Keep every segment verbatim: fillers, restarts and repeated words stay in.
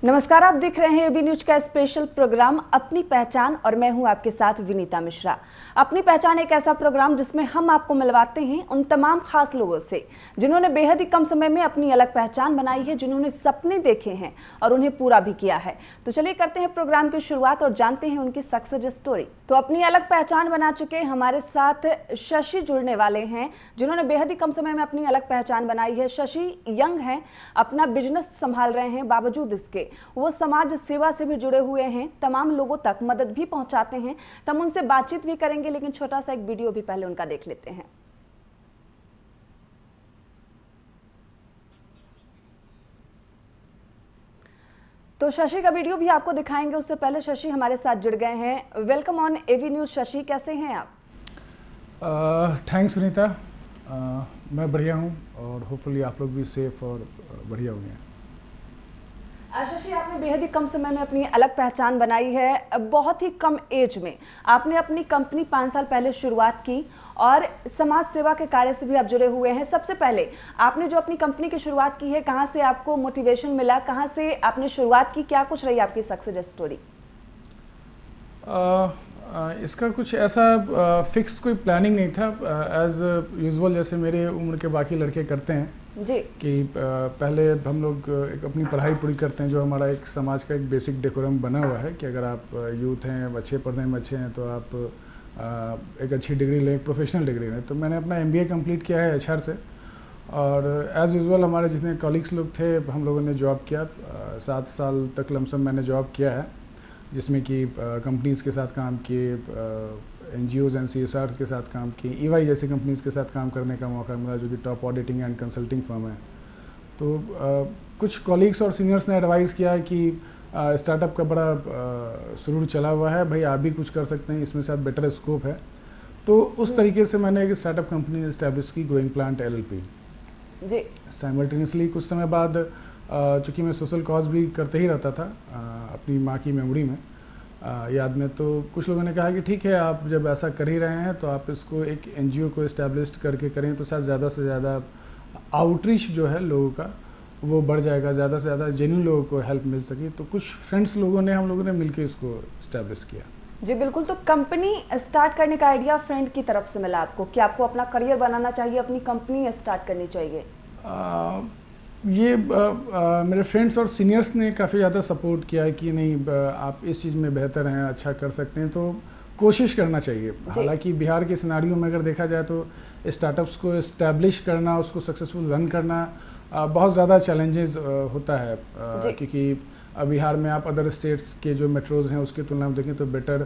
नमस्कार, आप देख रहे हैं एबी न्यूज का स्पेशल प्रोग्राम अपनी पहचान और मैं हूं आपके साथ विनीता मिश्रा। अपनी पहचान एक ऐसा प्रोग्राम जिसमें हम आपको मिलवाते हैं उन तमाम खास लोगों से जिन्होंने बेहद ही कम समय में अपनी अलग पहचान बनाई है, जिन्होंने सपने देखे हैं और उन्हें पूरा भी किया है। तो चलिए करते हैं प्रोग्राम की शुरुआत और जानते हैं उनकी सक्सेस स्टोरी। तो अपनी अलग पहचान बना चुके हमारे साथ शशि जुड़ने वाले हैं, जिन्होंने बेहद ही कम समय में अपनी अलग पहचान बनाई है। शशि यंग हैं, अपना बिजनेस संभाल रहे हैं, बावजूद इसके वो समाज सेवा से भी जुड़े हुए हैं, तमाम लोगों तक मदद भी पहुंचाते हैं। तो हम उनसे बातचीत भी करेंगे, लेकिन छोटा सा एक वीडियो भी पहले उनका देख लेते हैं। तो शशि का वीडियो भी आपको दिखाएंगे, उससे पहले शशि हमारे साथ जुड़ गए हैं। Welcome on AV news. Shashi, कैसे हैं आप? थैंक्स uh, सुनीता, uh, मैं बढ़िया हूँ और होपफुली आप लोग भी सेफ और बढ़िया होंगे। शशि, आपने बेहद ही कम समय में अपनी अलग पहचान बनाई है। बहुत ही कम एज में आपने अपनी कंपनी पाँच साल पहले शुरुआत की और समाज सेवा के कार्य से भी आप जुड़े हुए हैं। सबसे पहले आपने जो अपनी कंपनी की शुरुआत की है, कहां से आपको मोटिवेशन मिला, कहां से आपने शुरुआत की, क्या कुछ रही आपकी सक्सेस स्टोरी? uh, uh, इसका कुछ ऐसा फिक्स uh, कोई प्लानिंग नहीं था। एज uh, यूजुअल जैसे मेरे उम्र के बाकी लड़के करते हैं जी, कि पहले हम लोग एक अपनी पढ़ाई पूरी करते हैं, जो हमारा एक समाज का एक बेसिक डेकोरम बना हुआ है कि अगर आप यूथ हैं, अच्छे पढ़ने में अच्छे हैं, तो आप एक अच्छी डिग्री लें, एक प्रोफेशनल डिग्री लें। तो मैंने अपना एमबीए कंप्लीट किया है एचआर से, और एज़ यूजुअल हमारे जितने कॉलीग्स लोग थे हम लोगों ने जॉब किया। सात साल तक लमसम मैंने जॉब किया है, जिसमें कि कंपनीज़ के साथ काम किए, N G Os and C S R के साथ काम किए, ई वाई जैसी कंपनीज़ के साथ काम करने का मौका मिला, जो कि top auditing and consulting firm है। तो आ, कुछ कॉलीग्स और सीनियर्स ने एडवाइस किया कि स्टार्टअप का बड़ा सुरूर चला हुआ है, भाई आप भी कुछ कर सकते हैं, इसमें शायद बेटर स्कोप है। तो उस तरीके से मैंने एक स्टार्टअप कंपनी इस्टेब्लिश की, growing plant L L P जी। साइमल्टेनियसली कुछ समय बाद चूँकि मैं सोशल कॉज भी करते ही रहता था आ, अपनी माँ की मेमोरी में आ, याद में, तो कुछ लोगों ने कहा कि ठीक है, आप जब ऐसा कर ही रहे हैं तो आप इसको एक एनजीओ को इस्टेब्लिश करके करें, तो शायद ज़्यादा से ज़्यादा आउटरीच जो है लोगों का वो बढ़ जाएगा, ज़्यादा से ज़्यादा जेन्युइन लोगों को हेल्प मिल सकी। तो कुछ फ्रेंड्स लोगों ने हम लोगों ने मिलकर इसको इस्टेब्लिश किया। जी बिल्कुल। तो कंपनी स्टार्ट करने का आइडिया फ्रेंड की तरफ से मिला आपको कि आपको अपना करियर बनाना चाहिए, अपनी कंपनी स्टार्ट करनी चाहिए? आ, ये आ, आ, मेरे फ्रेंड्स और सीनियर्स ने काफ़ी ज़्यादा सपोर्ट किया है कि नहीं आप इस चीज़ में बेहतर हैं, अच्छा कर सकते हैं, तो कोशिश करना चाहिए। हालांकि बिहार के सिनारियों में अगर देखा जाए तो स्टार्टअप्स को इस्टेब्लिश करना, उसको सक्सेसफुल रन करना आ, बहुत ज़्यादा चैलेंजेस होता है, आ, क्योंकि बिहार में आप अदर स्टेट्स के जो मेट्रोज़ हैं उसकी तुलना में देखें तो बेटर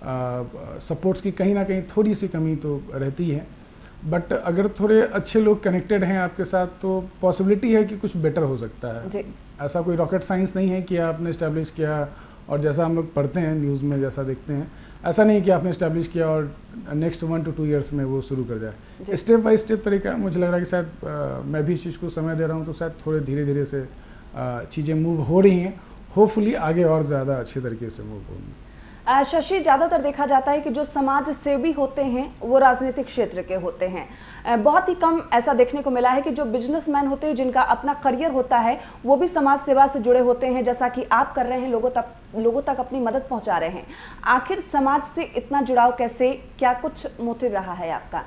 सपोर्ट्स की कहीं ना कहीं थोड़ी सी कमी तो रहती है। बट अगर थोड़े अच्छे लोग कनेक्टेड हैं आपके साथ तो पॉसिबिलिटी है कि कुछ बेटर हो सकता है। ऐसा कोई रॉकेट साइंस नहीं है कि आपने इस्टेब्लिश किया और जैसा हम लोग पढ़ते हैं न्यूज़ में, जैसा देखते हैं, ऐसा नहीं कि आपने इस्टेब्लिश किया और next one to two years में वो शुरू कर जाए। स्टेप बाय स्टेप तरीका मुझे लग रहा है कि शायद आ, मैं भी इस चीज़ को समय दे रहा हूँ, तो शायद थोड़े धीरे धीरे से चीज़ें मूव हो रही हैं। होपफुली आगे और ज़्यादा अच्छे तरीके से मूव होंगी। शशि, ज्यादातर देखा जाता है कि जो समाज सेवी होते हैं वो राजनीतिक क्षेत्र के होते हैं। बहुत ही कम ऐसा देखने को मिला है कि जो बिजनेसमैन होते हैं, जिनका अपना करियर होता है, वो भी समाज सेवा से जुड़े होते हैं, जैसा कि आप कर रहे हैं, लोगों तक लोगों तक अपनी मदद पहुंचा रहे हैं। आखिर समाज से इतना जुड़ाव कैसे, क्या कुछ मोटिव रहा है आपका?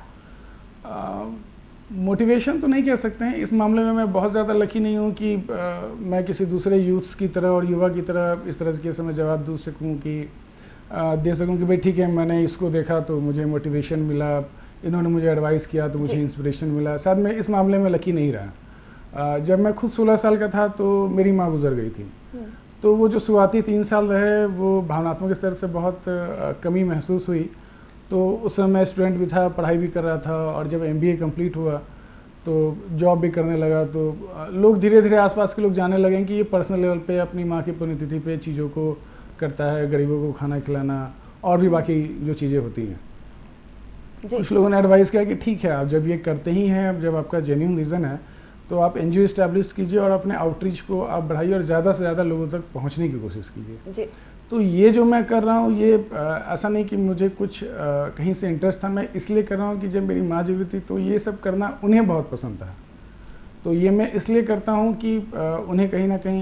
मोटिवेशन uh, तो नहीं कह सकते हैं इस मामले में। मैं बहुत ज़्यादा लकी नहीं हूँ कि uh, मैं किसी दूसरे यूथ्स की तरह और युवा की तरह इस तरह के समय जवाब दूँ सकूँ कि दे सकूँ कि भाई ठीक है, मैंने इसको देखा तो मुझे मोटिवेशन मिला, इन्होंने मुझे एडवाइस किया तो मुझे इंस्पिरेशन मिला। शायद मैं इस मामले में लकी नहीं रहा। जब मैं खुद सोलह साल का था तो मेरी माँ गुजर गई थी, तो वो जो शुरुआती तीन साल रहे वो भावनात्मक स्तर से बहुत कमी महसूस हुई। तो उस समय मैं स्टूडेंट भी था, पढ़ाई भी कर रहा था, और जब एम बी ए कम्प्लीट हुआ तो जॉब भी करने लगा, तो लोग धीरे धीरे आसपास के लोग जानने लगे कि ये पर्सनल लेवल पे अपनी माँ की पुण्यतिथि पे चीज़ों को करता है, गरीबों को खाना खिलाना और भी बाकी जो चीज़ें होती हैं। कुछ लोगों ने एडवाइस किया कि ठीक है, आप जब ये करते ही हैं, जब आपका जेन्युइन रीज़न है, तो आप एनजीओ इस्टेब्लिश कीजिए और अपने आउटरीच को आप बढ़ाइए और ज़्यादा से ज़्यादा लोगों तक पहुंचने की कोशिश कीजिए। तो ये जो मैं कर रहा हूँ, ये आ, ऐसा नहीं कि मुझे कुछ आ, कहीं से इंटरेस्ट था, मैं इसलिए कर रहा हूँ कि जब मेरी माँ जीवित थी तो ये सब करना उन्हें बहुत पसंद था। तो ये मैं इसलिए करता हूँ कि आ, उन्हें कहीं ना कहीं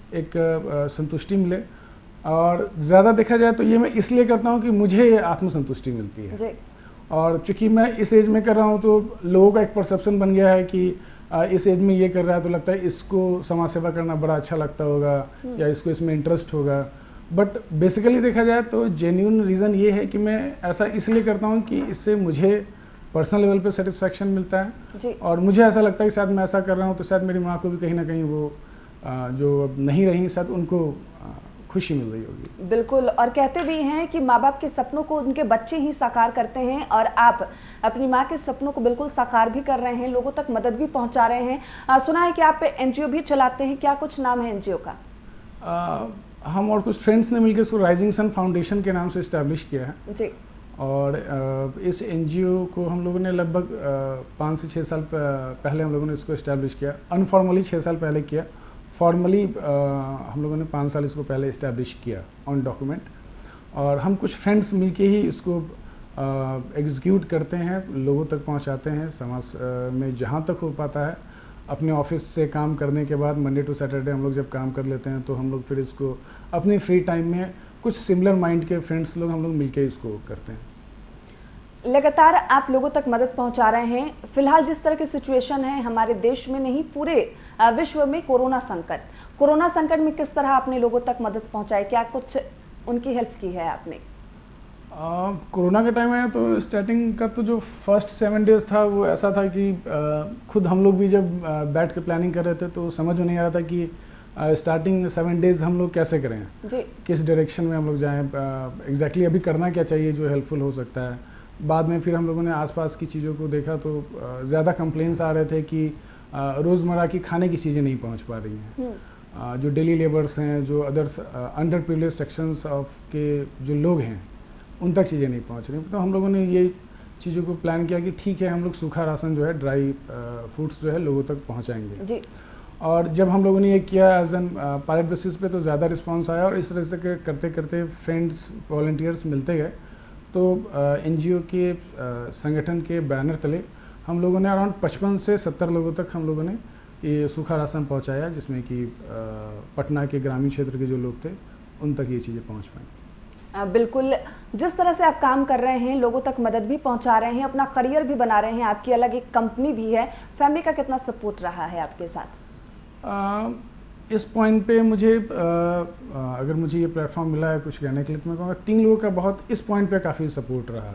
एक आ, संतुष्टि मिले। और ज़्यादा देखा जाए तो ये मैं इसलिए करता हूँ कि मुझे आत्मसंतुष्टि मिलती है जी। और चूँकि मैं इस एज में कर रहा हूँ तो लोगों का एक परसेप्शन बन गया है कि आ, इस एज में ये कर रहा है तो लगता है इसको समाज सेवा करना बड़ा अच्छा लगता होगा या इसको इसमें इंटरेस्ट होगा। बट बेसिकली देखा जाए तो जेन्युइन रीज़न ये है कि मैं ऐसा इसलिए करता हूँ कि इससे मुझे पर्सनल लेवल पे सेटिस्फैक्शन मिलता है जी। और मुझे ऐसा लगता है कि शायद मैं ऐसा कर रहा हूँ तो शायद मेरी माँ को भी कहीं ना कहीं वो आ, जो अब नहीं रही शायद उनको आ, खुशी मिल रही होगी। बिल्कुल, और कहते भी हैं कि माँ बाप के सपनों को उनके बच्चे ही साकार करते हैं, और आप अपनी माँ के सपनों को बिल्कुल साकार भी कर रहे हैं, लोगों तक मदद भी पहुँचा रहे हैं। आ, सुना है कि आप एनजीओ भी चलाते हैं, क्या कुछ नाम है एनजीओ का? आ, हम और कुछ फ्रेंड्स ने मिलकर इसको राइजिंग सन फाउंडेशन के नाम से इस्टेब्लिश किया है जी। और इस एनजीओ को हम लोगों ने लगभग पाँच से छः साल पहले हम लोगों ने इसको इस्टेब्लिश किया। अनफॉर्मली छः साल पहले किया, फॉर्मली हम लोगों ने पाँच साल इसको पहले इस्टेब्लिश किया ऑन डॉक्यूमेंट। और हम कुछ फ्रेंड्स मिलके ही इसको एग्जीक्यूट करते हैं, लोगों तक पहुंचाते हैं, समाज में जहां तक हो पाता है। अपने ऑफिस से काम करने के बाद मंडे टू सैटरडे हम लोग जब काम कर लेते हैं तो हम लोग फिर इसको अपने फ्री टाइम में कुछ सिमिलर माइंड के फ्रेंड्स लोग हम लोग मिलके इसको करते हैं। लगातार आप लोगों तक मदद पहुंचा रहे हैं। फिलहाल जिस तरह की सिचुएशन है हमारे देश में नहीं पूरे विश्व में, कोरोना संकट कोरोना संकट में किस तरह आपने लोगों तक मदद पहुंचाई, क्या कुछ उनकी हेल्प की है आपने? कोरोना के टाइम में तो स्टार्टिंग का तो जो फर्स्ट सेवन डेज था वो ऐसा था कि आ, खुद हम लोग भी जब बैठ के प्लानिंग कर रहे थे तो समझ में नहीं आ रहा था कि स्टार्टिंग सेवन डेज हम लोग कैसे करें जी। किस डायरेक्शन में हम लोग जाएं, एग्जैक्टली अभी करना क्या चाहिए जो हेल्पफुल हो सकता है। बाद में फिर हम लोगों ने आसपास की चीज़ों को देखा तो ज़्यादा कंप्लेंट्स आ रहे थे कि रोज़मर्रा की खाने की चीज़ें नहीं पहुँच पा रही हैं। जो डेली लेबर्स हैं, जो others under privilege sections of के जो लोग हैं उन तक चीज़ें नहीं पहुंच रही। तो हम लोगों ने ये चीज़ों को प्लान किया कि ठीक है हम लोग सूखा राशन जो है, ड्राई फूड्स जो है लोगों तक पहुंचाएंगे जी। और जब हम लोगों ने ये किया एज एन पायलट बेसिस पे तो ज़्यादा रिस्पांस आया, और इस तरह से करते करते फ्रेंड्स वॉलंटियर्स मिलते गए। तो एनजीओ के आ, संगठन के बैनर तले हम लोगों ने अराउंड पचपन से सत्तर लोगों तक हम लोगों ने ये सूखा राशन पहुँचाया, जिसमें कि पटना के ग्रामीण क्षेत्र के जो लोग थे उन तक ये चीज़ें पहुँच पाएँ। बिल्कुल, जिस तरह से आप काम कर रहे हैं, लोगों तक मदद भी पहुंचा रहे हैं, अपना करियर भी बना रहे हैं, आपकी अलग एक कंपनी भी है, फैमिली का कितना सपोर्ट रहा है आपके साथ? आ, इस पॉइंट पे मुझे आ, अगर मुझे ये प्लेटफॉर्म मिला है कुछ कहने के लिए तो मैं कहूँगा तीन लोगों का बहुत इस पॉइंट पे काफ़ी सपोर्ट रहा।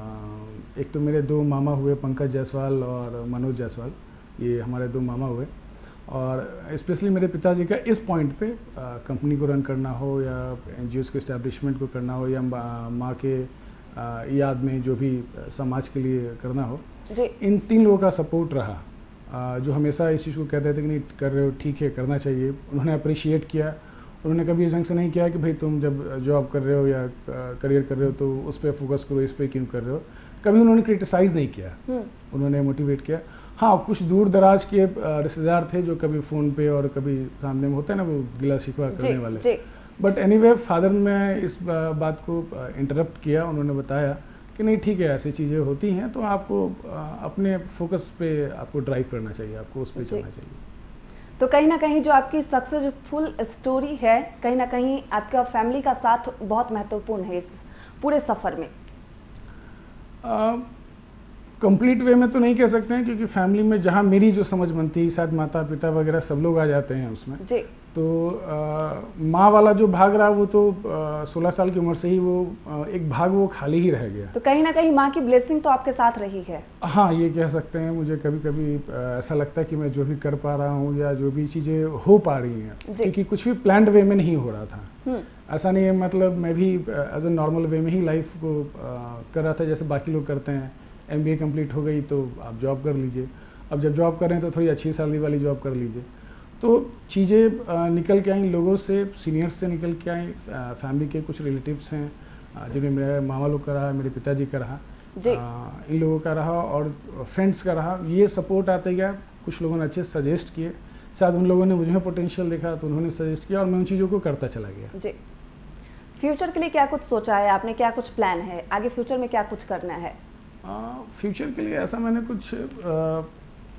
आ, एक तो मेरे दो मामा हुए, पंकज जायसवाल और मनोज जायसवाल, ये हमारे दो मामा हुए। और स्पेशली मेरे पिताजी का इस पॉइंट पे कंपनी को रन करना हो या एनजीओ के इस्टेब्लिशमेंट को करना हो या माँ के आ, याद में जो भी समाज के लिए करना हो जी। इन तीन लोगों का सपोर्ट रहा, आ, जो हमेशा इस चीज़ को कहते थे कि नहीं कर रहे हो ठीक है, करना चाहिए। उन्होंने अप्रिशिएट किया। उन्होंने कभी इस ढंग से नहीं किया कि भाई तुम जब जॉब कर रहे हो या करियर कर रहे हो तो उस पर फोकस करो, इस पर क्यों कर रहे हो। कभी उन्होंने क्रिटिसाइज़ नहीं किया, उन्होंने मोटिवेट किया। हाँ, कुछ दूर दराज के रिश्तेदार थे जो कभी फ़ोन पे और कभी सामने में होता है ना वो गिला शिकवा करने वाले। बट एनीवे फादर ने इस बात को इंटरप्ट किया। उन्होंने बताया कि नहीं ठीक है, ऐसी चीज़ें होती हैं तो आपको अपने फोकस पे आपको ड्राइव करना चाहिए, आपको उस पर चलना चाहिए। तो कहीं ना कहीं जो आपकी सक्सेसफुल स्टोरी है, कहीं ना कहीं आपका फैमिली का साथ बहुत महत्वपूर्ण है इस पूरे सफ़र में। आ, कंप्लीट वे में तो नहीं कह सकते हैं, क्योंकि फैमिली में जहाँ मेरी जो समझ बनती है शायद माता पिता वगैरह सब लोग आ जाते हैं उसमें जी। तो माँ वाला जो भाग रहा वो तो सोलह साल की उम्र से ही वो आ, एक भाग वो खाली ही रह गया। तो कहीं ना कहीं माँ की ब्लेसिंग तो आपके साथ रही है। हाँ, ये कह सकते हैं। मुझे कभी कभी ऐसा लगता है कि मैं जो भी कर पा रहा हूँ या जो भी चीज़ें हो पा रही हैं, क्योंकि कुछ भी प्लान्ड वे में नहीं हो रहा था। ऐसा नहीं है, मतलब मैं भी एज ए नॉर्मल वे में ही लाइफ को कर रहा था जैसे बाकी लोग करते हैं। एम बी ए कम्प्लीट हो गई तो आप जॉब कर लीजिए, अब जब जॉब कर रहे हैं तो थोड़ी अच्छी सैलरी वाली जॉब कर लीजिए। तो चीज़ें निकल के आई लोगों से, सीनियर्स से निकल के आई। फैमिली के कुछ रिलेटिव्स हैं जिन्हें मेरे मामा लोग का रहा, मेरे पिताजी का रहा, इन लोगों का रहा और फ्रेंड्स का रहा। ये सपोर्ट आते गया। कुछ लोगों ने अच्छे सजेस्ट किए, शायद उन लोगों ने मुझ में पोटेंशियल देखा तो उन्होंने सजेस्ट किया और मैं उन चीज़ों को करता चला गया जी। फ्यूचर के लिए क्या कुछ सोचा है आपने, क्या कुछ प्लान है आगे फ्यूचर में, क्या कुछ करना है? फ्यूचर के लिए ऐसा मैंने कुछ आ,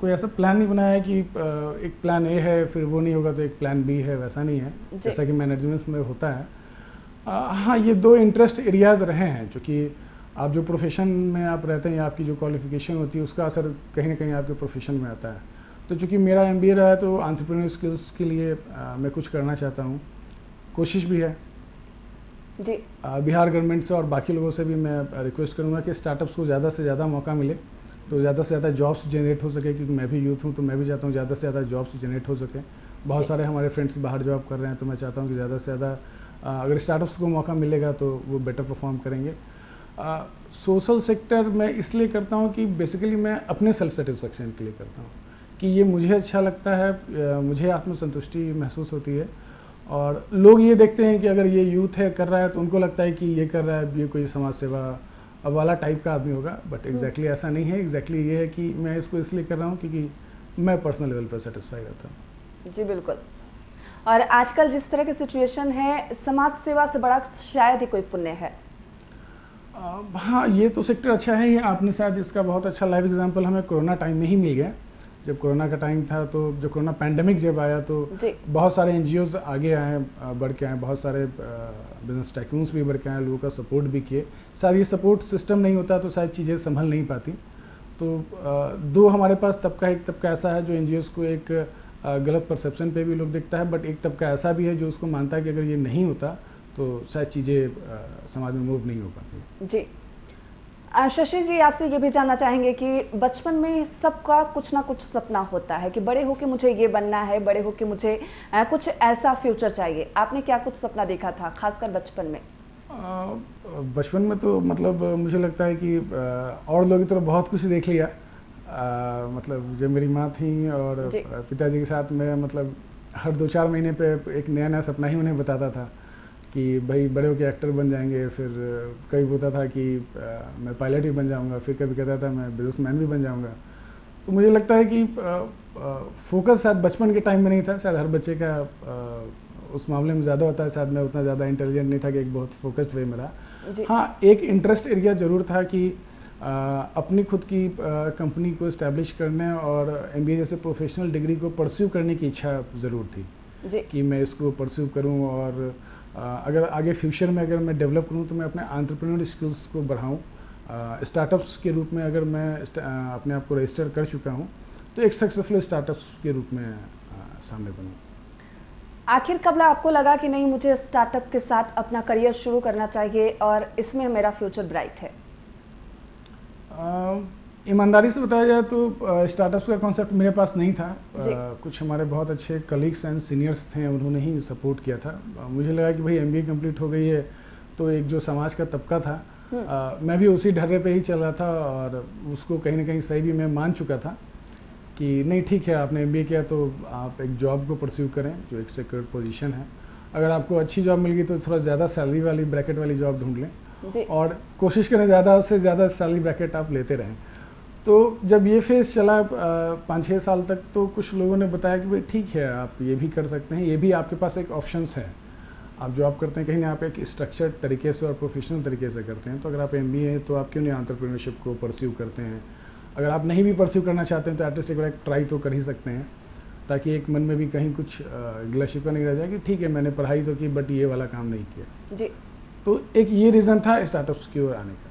कोई ऐसा प्लान नहीं बनाया है कि एक प्लान ए है फिर वो नहीं होगा तो एक प्लान बी है, वैसा नहीं है जैसा कि मैनेजमेंट में होता है। हाँ, ये दो इंटरेस्ट एरियाज़ रहे हैं, क्योंकि आप जो प्रोफेशन में आप रहते हैं या आपकी जो क्वालिफिकेशन होती है उसका असर कहीं ना कहीं आपके प्रोफेशन में आता है। तो चूँकि मेरा एमबीए रहा है तो एंटरप्रेन्योर स्किल्स के लिए आ, मैं कुछ करना चाहता हूँ, कोशिश भी है जी। आ, बिहार गवर्नमेंट से और बाकी लोगों से भी मैं रिक्वेस्ट करूँगा कि स्टार्टअप्स को ज़्यादा से ज़्यादा मौका मिले, तो ज़्यादा से ज़्यादा जॉब्स जनरेट हो सके, क्योंकि मैं भी यूथ हूँ तो मैं भी चाहता हूँ ज़्यादा से ज़्यादा जॉब्स जनरेट हो सके। बहुत सारे हमारे फ्रेंड्स बाहर जॉब कर रहे हैं, तो मैं चाहता हूँ कि ज़्यादा से ज़्यादा अगर स्टार्टअप्स को मौका मिलेगा तो वो बेटर परफॉर्म करेंगे। सोशल सेक्टर मैं इसलिए करता हूँ कि बेसिकली मैं अपने सेल्फ सेटिस्फेक्शन के लिए करता हूँ कि ये मुझे अच्छा लगता है, मुझे आत्मसंतुष्टि महसूस होती है। और लोग ये देखते हैं कि अगर ये यूथ है कर रहा है तो उनको लगता है कि ये कर रहा है ये कोई समाज सेवा अब वाला टाइप का आदमी होगा, बट एग्जैक्टली ऐसा नहीं है। एग्जैक्टली ये है कि मैं इसको इसलिए कर रहा हूँ क्योंकि मैं पर्सनल लेवल पर सेटिस्फाई रहता हूँ। जी बिल्कुल। और आजकल जिस तरह की सिचुएशन है, समाज सेवा से बड़ा शायद ही कोई पुण्य है। आ, हाँ, ये तो सेक्टर अच्छा है ही। आपने शायद इसका बहुत अच्छा लाइव एग्जांपल हमें कोरोना टाइम में ही मिल गया। जब कोरोना का टाइम था तो जो कोरोना पैंडेमिक जब आया तो बहुत सारे एनजीओज आगे आए, बढ़ के आए, बहुत सारे बिजनेस टाइकून्स भी बढ़ के आए, लोगों का सपोर्ट भी किए। शायद ये सपोर्ट सिस्टम नहीं होता तो शायद चीज़ें संभल नहीं पाती। तो आ, दो हमारे पास तबका, एक तबका ऐसा है जो एनजीओज को एक गलत परसेप्शन पे भी लोग देखता है, बट एक तबका ऐसा भी है जो उसको मानता है कि अगर ये नहीं होता तो शायद चीज़ें समाज में मूव नहीं हो पाती। जी शशि जी, आपसे ये भी जानना चाहेंगे कि बचपन में सबका कुछ ना कुछ सपना होता है कि बड़े होके मुझे ये बनना है, बड़े होके मुझे कुछ ऐसा फ्यूचर चाहिए। आपने क्या कुछ सपना देखा था खासकर बचपन में? बचपन में तो मतलब मुझे लगता है कि और लोग तो बहुत कुछ देख लिया। आ, मतलब जब मेरी माँ थी और पिताजी के साथ मैं मतलब हर दो चार महीने पे एक नया नया सपना ही उन्हें बताता था कि भाई बड़े होकर एक्टर बन जाएंगे। फिर कभी बोलता था कि आ, मैं पायलट भी बन जाऊंगा, फिर कभी कहता था मैं बिजनेसमैन भी बन जाऊंगा। तो मुझे लगता है कि आ, आ, फोकस शायद बचपन के टाइम में नहीं था। शायद हर बच्चे का आ, उस मामले में ज़्यादा होता है। शायद मैं उतना ज़्यादा इंटेलिजेंट नहीं था कि एक बहुत फोकस्ड वे मेरा। हाँ, एक इंटरेस्ट एरिया ज़रूर था कि आ, अपनी खुद की कंपनी को इस्टेब्लिश करने और एमबीए जैसे प्रोफेशनल डिग्री को परस्यू करने की इच्छा ज़रूर थी जी। कि मैं इसको परस्यू करूं और आ, अगर आगे फ्यूचर में अगर मैं डेवलप करूं तो मैं अपने एंटरप्रेन्योर स्किल्स को बढ़ाऊं। स्टार्टअप्स के रूप में अगर मैं आ, अपने आप को रजिस्टर कर चुका हूं तो एक सक्सेसफुल स्टार्टअप्स के रूप में आ, सामने बनूं। आखिर कब आपको लगा कि नहीं, मुझे स्टार्टअप के साथ अपना करियर शुरू करना चाहिए और इसमें मेरा फ्यूचर ब्राइट है? ईमानदारी से बताया जाए तो स्टार्टअप्स का कॉन्सेप्ट मेरे पास नहीं था। आ, कुछ हमारे बहुत अच्छे कलीग्स एंड सीनियर्स थे, उन्होंने ही सपोर्ट किया था। आ, मुझे लगा कि भाई एमबीए कंप्लीट हो गई है तो एक जो समाज का तबका था आ, मैं भी उसी ढर्रे पे ही चल रहा था और उसको कहीं ना कहीं सही भी मैं मान चुका था कि नहीं ठीक है, आपने एमबीए किया तो आप एक जॉब को परस्यू करें जो एक सिक्योर पोजीशन है। अगर आपको अच्छी जॉब मिल गई तो थोड़ा ज़्यादा सैलरी वाली ब्रैकेट वाली जॉब ढूंढ लें और कोशिश करें ज़्यादा से ज़्यादा सैलरी ब्रैकेट आप लेते रहें। तो जब ये फेज़ चला पाँच छः साल तक तो कुछ लोगों ने बताया कि भाई ठीक है, आप ये भी कर सकते हैं, ये भी आपके पास एक ऑप्शंस है। आप जॉब करते हैं कहीं ना आप एक स्ट्रक्चर्ड तरीके से और प्रोफेशनल तरीके से करते हैं, तो अगर आप एमबीए हैं तो आप क्यों नहीं एंटरप्रेन्योरशिप को परस्यू करते हैं। अगर आप नहीं भी परस्यू करना चाहते हैं तो एटलीस्ट एक बार ट्राई तो कर ही सकते हैं, ताकि एक मन में भी कहीं कुछ गिला शिकवा नहीं रह जाए कि ठीक है मैंने पढ़ाई तो की बट ये वाला काम नहीं किया जी। तो एक ये रीज़न था स्टार्टअप्स की ओर आने का।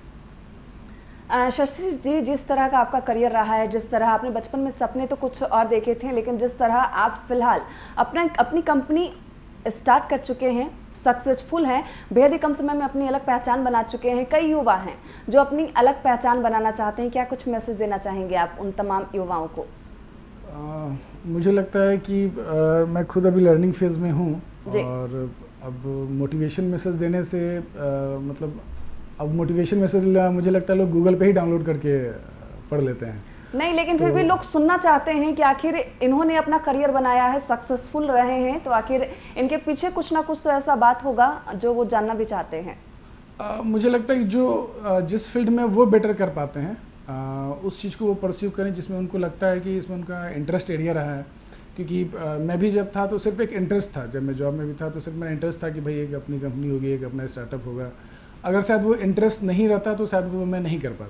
शशि जी, जिस तरह का आपका करियर रहा है, जिस तरह आपने बचपन में सपने तो कुछ और देखे थे, लेकिन जिस तरह आप फिलहाल अपना अपनी कंपनी स्टार्ट कर चुके हैं, सक्सेसफुल हैं, बेहद ही कम समय में अपनी अलग पहचान बना चुके हैं। कई युवा हैं जो अपनी अलग पहचान बनाना चाहते हैं, क्या कुछ मैसेज देना चाहेंगे आप उन तमाम युवाओं को? आ, मुझे लगता है कि आ, मैं खुद अभी लर्निंग फेज में हूँ और अब मोटिवेशन मैसेज देने से आ, मतलब अब मोटिवेशन मैसेज मुझे लगता है लोग गूगल पे ही डाउनलोड करके पढ़ लेते हैं। नहीं, लेकिन तो, फिर भी लोग सुनना चाहते हैं कि आखिर इन्होंने अपना करियर बनाया है, सक्सेसफुल रहे हैं, तो आखिर इनके पीछे कुछ ना कुछ तो ऐसा बात होगा जो वो जानना भी चाहते हैं। आ, मुझे लगता है कि जो जिस फील्ड में वो बेटर कर पाते हैं आ, उस चीज़ को वो परस्यू करें जिसमें उनको लगता है कि इसमें उनका इंटरेस्ट एरिया रहा है। क्योंकि आ, मैं भी जब था तो सिर्फ एक इंटरेस्ट था, जब मैं जॉब में भी था तो सिर्फ मेरा इंटरेस्ट था कि भाई एक अपनी कंपनी होगी, एक अपना स्टार्टअप होगा। अगर शायद वो इंटरेस्ट नहीं रहता तो शायद वो मैं नहीं कर पाता।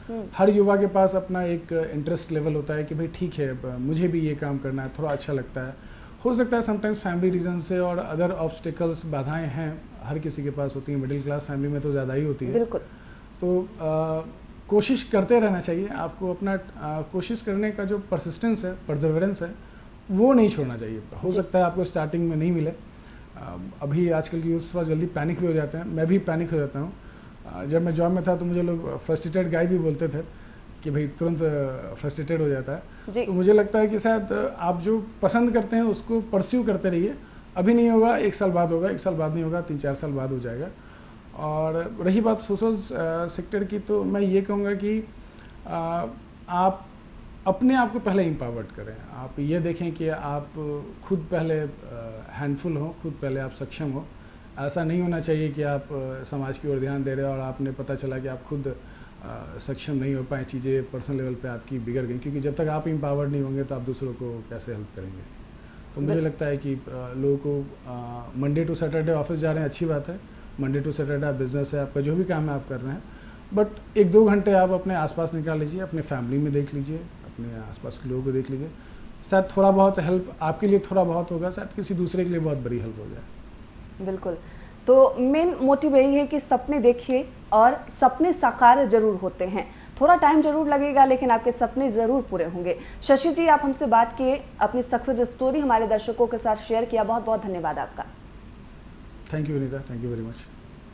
हर युवा के पास अपना एक इंटरेस्ट लेवल होता है कि भाई ठीक है मुझे भी ये काम करना है, थोड़ा अच्छा लगता है। हो सकता है समटाइम्स फैमिली रीजन से और अदर ऑब्स्टिकल्स, बाधाएं हैं, हर किसी के पास होती हैं, मिडिल क्लास फैमिली में तो ज़्यादा ही होती है। बिल्कुल। तो आ, कोशिश करते रहना चाहिए आपको, अपना आ, कोशिश करने का जो परसिस्टेंस है, परजर्वेरेंस है, वो नहीं छोड़ना चाहिए। हो सकता है आपको स्टार्टिंग में नहीं मिले, अभी आजकल की यूथ थोड़ा जल्दी पैनिक भी हो जाते हैं, मैं भी पैनिक हो जाता हूँ। जब मैं जॉब में था तो मुझे लोग फ्रस्ट्रेटेड गाय भी बोलते थे कि भाई तुरंत फ्रस्ट्रेटेड हो जाता है। तो मुझे लगता है कि शायद आप जो पसंद करते हैं उसको परस्यू करते रहिए। अभी नहीं होगा, एक साल बाद होगा, एक साल बाद नहीं होगा, तीन चार साल बाद हो जाएगा। और रही बात सोशल सेक्टर की, तो मैं ये कहूँगा कि आ, आप अपने आप को पहले एम्पावर्ड करें। आप ये देखें कि आप खुद पहले हैंडफुल हो, खुद पहले आप सक्षम हो। ऐसा नहीं होना चाहिए कि आप समाज की ओर ध्यान दे रहे हो और आपने पता चला कि आप खुद आ, सक्षम नहीं हो पाए, चीज़ें पर्सनल लेवल पे आपकी बिगड़ गई। क्योंकि जब तक आप एम्पावर्ड नहीं होंगे तो आप दूसरों को कैसे हेल्प करेंगे। तो मुझे लगता है कि लोगों को मंडे टू सैटरडे ऑफिस जा रहे हैं, अच्छी बात है। मंडे टू सैटरडे आप बिजनेस है, आपका जो भी काम है आप कर रहे हैं, बट एक दो घंटे आप अपने आसपास निकाल लीजिए, अपने फैमिली में देख लीजिए, अपने आसपास के लोगों को देख लीजिए। शायद थोड़ा बहुत हेल्प आपके लिए थोड़ा बहुत होगा, शायद किसी दूसरे के लिए बहुत बड़ी हेल्प हो जाए। बिल्कुल। तो मेन मोटिव यही है कि सपने देखिए और सपने साकार जरूर होते हैं। थोड़ा टाइम जरूर लगेगा लेकिन आपके सपने जरूर पूरे होंगे। शशि जी, आप हमसे बात किए, अपनी सक्सेस स्टोरी हमारे दर्शकों के साथ शेयर किया, बहुत बहुत धन्यवाद आपका। Thank you Vinita, thank you very much.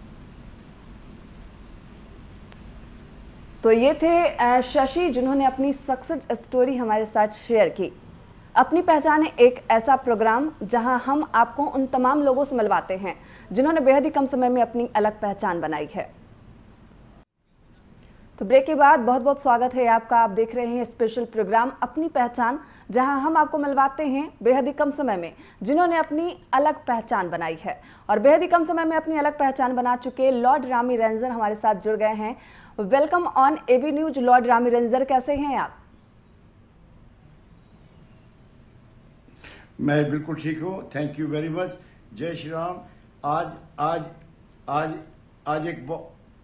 तो ये थे शशि जिन्होंने अपनी सक्सेस स्टोरी हमारे साथ शेयर की। अपनी पहचान एक ऐसा प्रोग्राम जहां हम आपको उन तमाम लोगों से मिलवाते हैं जिन्होंने बेहद ही कम समय में अपनी अलग पहचान बनाई है। तो ब्रेक के बाद बहुत बहुत स्वागत है आपका। आप देख रहे हैं स्पेशल प्रोग्राम अपनी पहचान, जहां हम आपको मिलवाते हैं बेहद ही कम समय में जिन्होंने अपनी अलग पहचान बनाई है। और बेहद ही कम समय में अपनी अलग पहचान बना चुके लॉर्ड रामी रेंजर हमारे साथ जुड़ गए हैं। Welcome on ABP News Lord Rami Ranger, कैसे हैं आप? मैं बिल्कुल ठीक हूँ, थैंक यू वेरी मच। जय श्री राम। आज आज आज आज एक ब,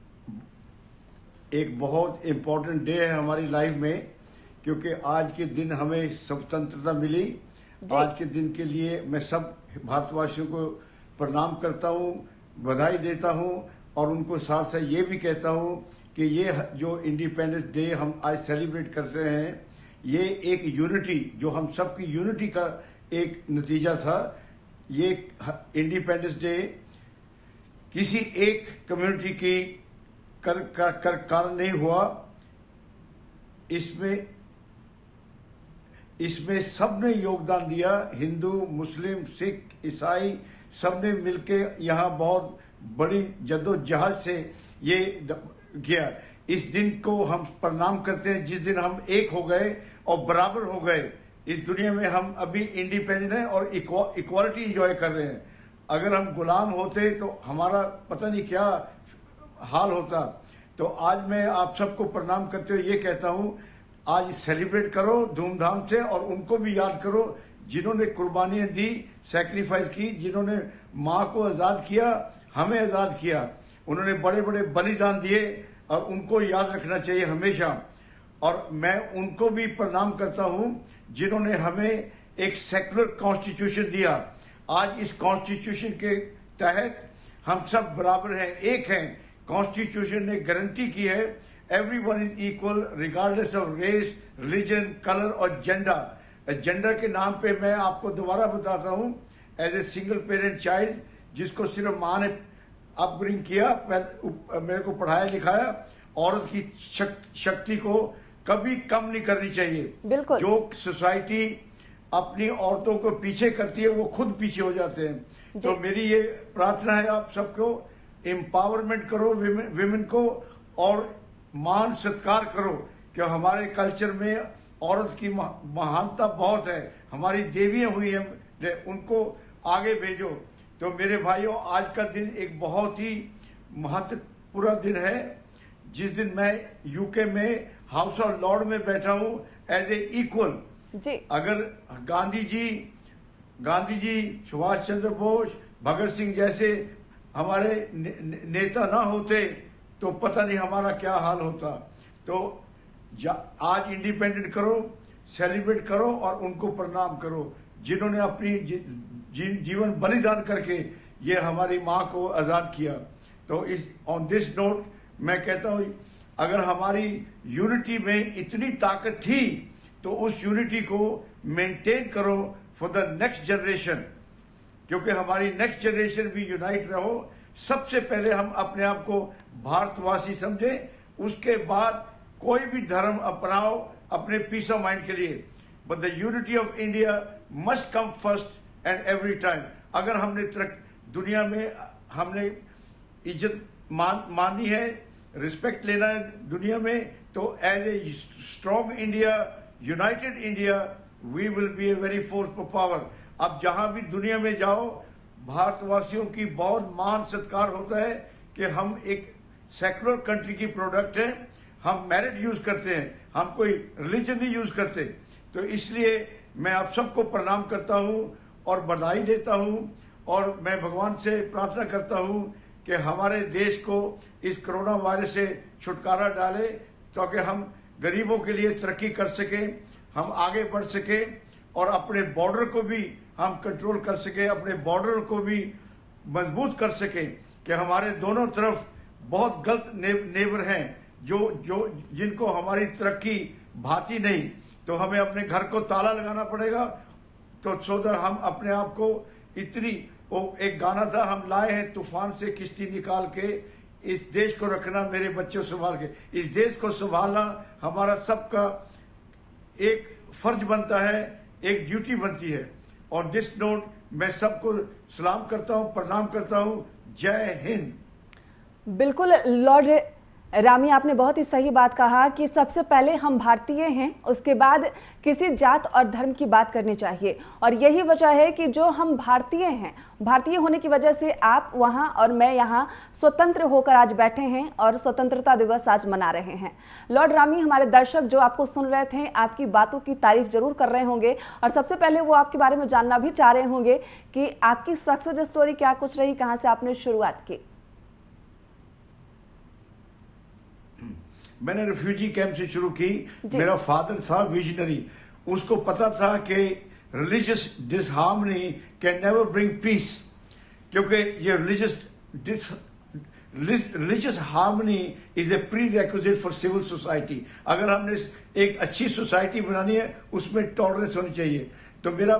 एक बहुत इम्पोर्टेंट डे है हमारी लाइफ में, क्योंकि आज के दिन हमें स्वतंत्रता मिली। आज के दिन के लिए मैं सब भारतवासियों को प्रणाम करता हूँ, बधाई देता हूँ और उनको साथ साथ ये भी कहता हूँ कि ये जो इंडिपेंडेंस डे हम आज सेलिब्रेट कर रहे हैं, ये एक यूनिटी, जो हम सबकी यूनिटी का एक नतीजा था। ये इंडिपेंडेंस डे किसी एक कम्युनिटी की कर कर कर कारण नहीं हुआ। इसमें इसमें सबने योगदान दिया, हिंदू, मुस्लिम, सिख, ईसाई, सबने मिलके यहाँ बहुत बड़ी जद्दोजहद से ये किया। इस दिन को हम प्रणाम करते हैं जिस दिन हम एक हो गए और बराबर हो गए। इस दुनिया में हम अभी इंडिपेंडेंट हैं और इक्वालिटी एंजॉय कर रहे हैं। अगर हम गुलाम होते तो हमारा पता नहीं क्या हाल होता। तो आज मैं आप सबको प्रणाम करते हुए ये कहता हूँ, आज सेलिब्रेट करो धूमधाम से और उनको भी याद करो जिन्होंने कुर्बानियां दी, सैक्रिफाइस की, जिन्होंने माँ को आज़ाद किया, हमें आज़ाद किया। उन्होंने बड़े बड़े बलिदान दिए और उनको याद रखना चाहिए हमेशा। और मैं उनको भी प्रणाम करता हूँ जिन्होंने हमें एक सेकुलर कॉन्स्टिट्यूशन दिया। आज इस कॉन्स्टिट्यूशन के तहत हम सब बराबर हैं, एक हैं। कॉन्स्टिट्यूशन ने गारंटी की है everyone is equal regardless of race, religion, colour और जेंडर। जेंडर के नाम पे मैं आपको दोबारा बताता हूँ, as a single parent child जिसको सिर्फ माँ ने अपब्रिंग किया, मेरे को पढ़ाया लिखाया, औरत की शक्ति को कभी कम नहीं करनी चाहिए। बिल्कुल। जो सोसाइटी अपनी औरतों को पीछे करती है वो खुद पीछे हो जाते हैं। तो मेरी ये प्रार्थना है आप सबको, एम्पावरमेंट करो विमेन को और मान सत्कार करो कि हमारे कल्चर में औरत की महानता बहुत है। हमारी देवियां हुई हैं, उनको आगे भेजो। तो मेरे भाइयों, आज का दिन एक बहुत ही महत्वपूर्ण दिन है जिस दिन मैं यूके में हाउस ऑफ लॉर्ड में बैठा हूं एज ए इक्वल। अगर गांधी जी गांधी जी सुभाष चंद्र बोस, भगत सिंह जैसे हमारे ने, नेता ना होते तो पता नहीं हमारा क्या हाल होता। तो आज इंडिपेंडेंट करो, सेलिब्रेट करो और उनको प्रणाम करो जिन्होंने अपनी जी, जी, जीवन बलिदान करके ये हमारी माँ को आज़ाद किया। तो इस ऑन दिस नोट मैं कहता हूँ, अगर हमारी यूनिटी में इतनी ताकत थी तो उस यूनिटी को मेंटेन करो फॉर द नेक्स्ट जनरेशन, क्योंकि हमारी नेक्स्ट जनरेशन भी यूनाइट रहो। सबसे पहले हम अपने आप को भारतवासी समझें, उसके बाद कोई भी धर्म अपनाओ अपने पीस ऑफ माइंड के लिए, but the unity of India must come first and every time. अगर हमने तरक दुनिया में हमने इज्जत मान मानी है, रिस्पेक्ट लेना है दुनिया में, तो as a strong India, united India, we will be a very force for power. अब जहां भी दुनिया में जाओ, भारतवासियों की बहुत मान सत्कार होता है कि हम एक सेकुलर कंट्री की प्रोडक्ट है, हम मेरिट यूज करते हैं, हम कोई रिलीजन नहीं यूज करते। तो इसलिए मैं आप सबको प्रणाम करता हूं और बधाई देता हूं, और मैं भगवान से प्रार्थना करता हूं कि हमारे देश को इस कोरोना वायरस से छुटकारा डाले, ताकि हम गरीबों के लिए तरक्की कर सकें, हम आगे बढ़ सकें और अपने बॉर्डर को भी हम कंट्रोल कर सकें, अपने बॉर्डर को भी मजबूत कर सकें कि हमारे दोनों तरफ बहुत गलत ने, नेबर हैं जो जो जिनको हमारी तरक्की भाती नहीं। तो हमें अपने घर को ताला लगाना पड़ेगा, तो सोचा हम अपने आप को इतनी, वो एक गाना था, हम लाए हैं तूफान से किश्ती निकाल के, इस देश को रखना मेरे बच्चों संभाल के। इस देश को संभालना हमारा सबका एक फर्ज बनता है, एक ड्यूटी बनती है। और दिस नोट मैं सबको सलाम करता हूं, प्रणाम करता हूं। जय हिंद। बिल्कुल लॉर्ड रामी, आपने बहुत ही सही बात कहा कि सबसे पहले हम भारतीय हैं, उसके बाद किसी जात और धर्म की बात करनी चाहिए। और यही वजह है कि जो हम भारतीय हैं, भारतीय होने की वजह से आप वहाँ और मैं यहाँ स्वतंत्र होकर आज बैठे हैं और स्वतंत्रता दिवस आज मना रहे हैं। लॉर्ड रामी, हमारे दर्शक जो आपको सुन रहे थे, आपकी बातों की तारीफ जरूर कर रहे होंगे, और सबसे पहले वो आपके बारे में जानना भी चाह रहे होंगे कि आपकी सक्सेस स्टोरी क्या कुछ रही, कहाँ से आपने शुरुआत की। मैंने रिफ्यूजी कैंप से शुरू की। मेरा फादर था विजनरी, उसको पता था कि religious disharmony can never bring peace, क्योंकि ये religious religious harmony is a prerequisite for civil society. अगर हमने एक अच्छी सोसाइटी बनानी है, उसमें टॉलरेंस होनी चाहिए। तो मेरा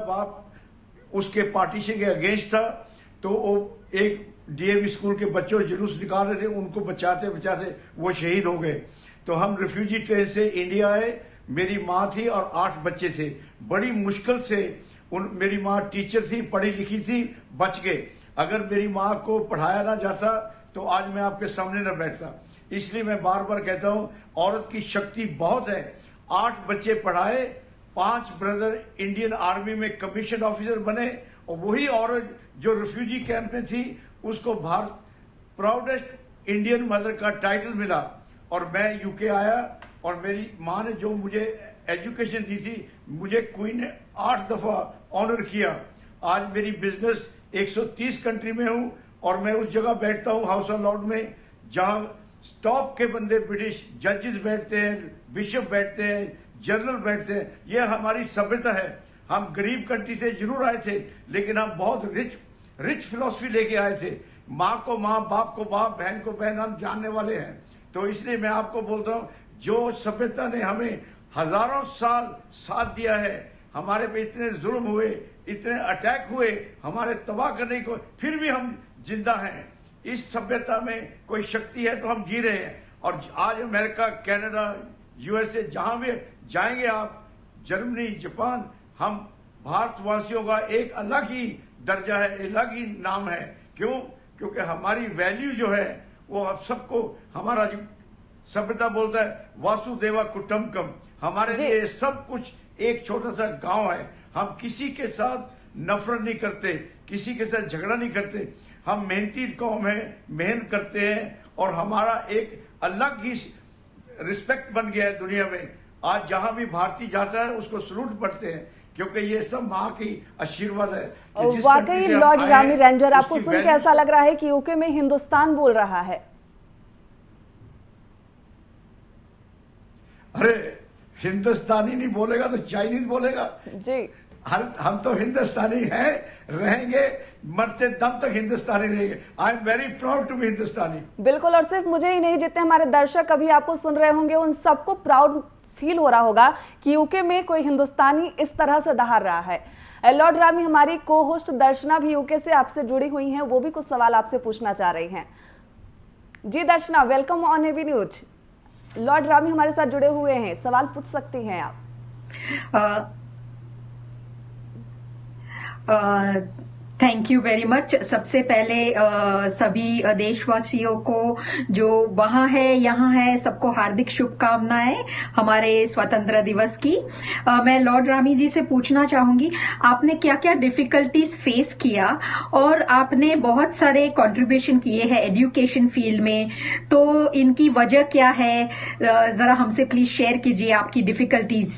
बाप उसके पार्टीशन के अगेंस्ट था, तो वो एक डीएवी स्कूल के बच्चों जुलूस निकाल रहे थे, उनको बचाते बचाते वो शहीद हो गए। तो हम रिफ्यूजी ट्रेन से इंडिया आए, मेरी माँ थी और आठ बच्चे थे। बड़ी मुश्किल से उन मेरी माँ टीचर थी, पढ़ी लिखी थी, बच गए। अगर मेरी माँ को पढ़ाया ना जाता तो आज मैं आपके सामने न बैठता। इसलिए मैं बार बार कहता हूँ, औरत की शक्ति बहुत है। आठ बच्चे पढ़ाए, पांच ब्रदर इंडियन आर्मी में कमीशन ऑफिसर बने, और वही औरत जो रिफ्यूजी कैंप में थी उसको भारत प्राउडेस्ट इंडियन मदर का टाइटल मिला। और मैं यूके आया, और मेरी माँ ने जो मुझे एजुकेशन दी थी, मुझे क्वीन ने आठ दफा ऑनर किया। आज मेरी बिजनेस एक सौ तीस कंट्री में हूँ, और मैं उस जगह बैठता हूँ हाउस ऑफ लॉर्ड में जहाँ टॉप के बंदे ब्रिटिश जजेस बैठते हैं, बिशप बैठते हैं, जनरल बैठते हैं। ये हमारी सभ्यता है। हम गरीब कंट्री से जरूर आए थे, लेकिन हम बहुत रिच रिच फिलोसफी लेके आए थे। माँ को माँ, बाप को बाप, बहन को बहन, हम जानने वाले हैं। तो इसलिए मैं आपको बोलता हूँ, जो सभ्यता ने हमें हजारों साल साथ दिया है, हमारे पे इतने जुल्म हुए, इतने अटैक हुए हमारे तबाह करने को, फिर भी हम जिंदा हैं। इस सभ्यता में कोई शक्ति है तो हम जी रहे हैं। और आज अमेरिका, कनाडा, यूएसए, जहां भी जाएंगे आप, जर्मनी, जापान, हम भारतवासियों का एक अलग ही दर्जा है, अलग ही नाम है। क्यों? क्योंकि हमारी वैल्यू जो है वो अब सबको, हमारा जो सभ्यता बोलता है वासुदेवा कुटुंबकम, हमारे लिए सब कुछ एक छोटा सा गांव है। हम किसी के साथ नफरत नहीं करते, किसी के साथ झगड़ा नहीं करते। हम मेहनती कौम है, मेहनत करते हैं, और हमारा एक अलग ही रिस्पेक्ट बन गया है दुनिया में। आज जहां भी भारतीय जाता है उसको सलूट पढ़ते हैं, क्योंकि ये सब माँ की आशीर्वाद है। वाकई लॉर्ड रामी रेंजर, आपको सुन के ऐसा लग रहा है कि यूके में हिंदुस्तान बोल रहा है। अरे हिंदुस्तानी नहीं बोलेगा तो चाइनीज बोलेगा जी। हर हम तो हिंदुस्तानी हैं, रहेंगे, मरते दम तक हिंदुस्तानी रहेंगे। I am very proud to be Hindustani. बिल्कुल, और सिर्फ मुझे ही नहीं, जितने हमारे दर्शक अभी आपको सुन रहे होंगे उन सबको प्राउड फील हो रहा होगा कि यूके में कोई हिंदुस्तानी इस तरह से दहाड़ रहा है। लॉर्ड रामी, हमारी को होस्ट दर्शना भी यूके से आपसे जुड़ी हुई हैं, वो भी कुछ सवाल आपसे पूछना चाह रही हैं। जी Darshana, welcome on ABP News. Lord Rami हमारे साथ जुड़े हुए हैं, सवाल पूछ सकती हैं आप। Thank you very much. सबसे पहले uh, सभी देशवासियों को जो वहाँ है यहाँ है सबको हार्दिक शुभकामनाएं हमारे स्वतंत्र दिवस की। uh, मैं लॉर्ड रामी जी से पूछना चाहूंगी, आपने क्या क्या डिफिकल्टीज फेस किया और आपने बहुत सारे कंट्रीब्यूशन किए हैं एजुकेशन फील्ड में, तो इनकी वजह क्या है? uh, जरा हमसे प्लीज शेयर कीजिए आपकी डिफिकल्टीज।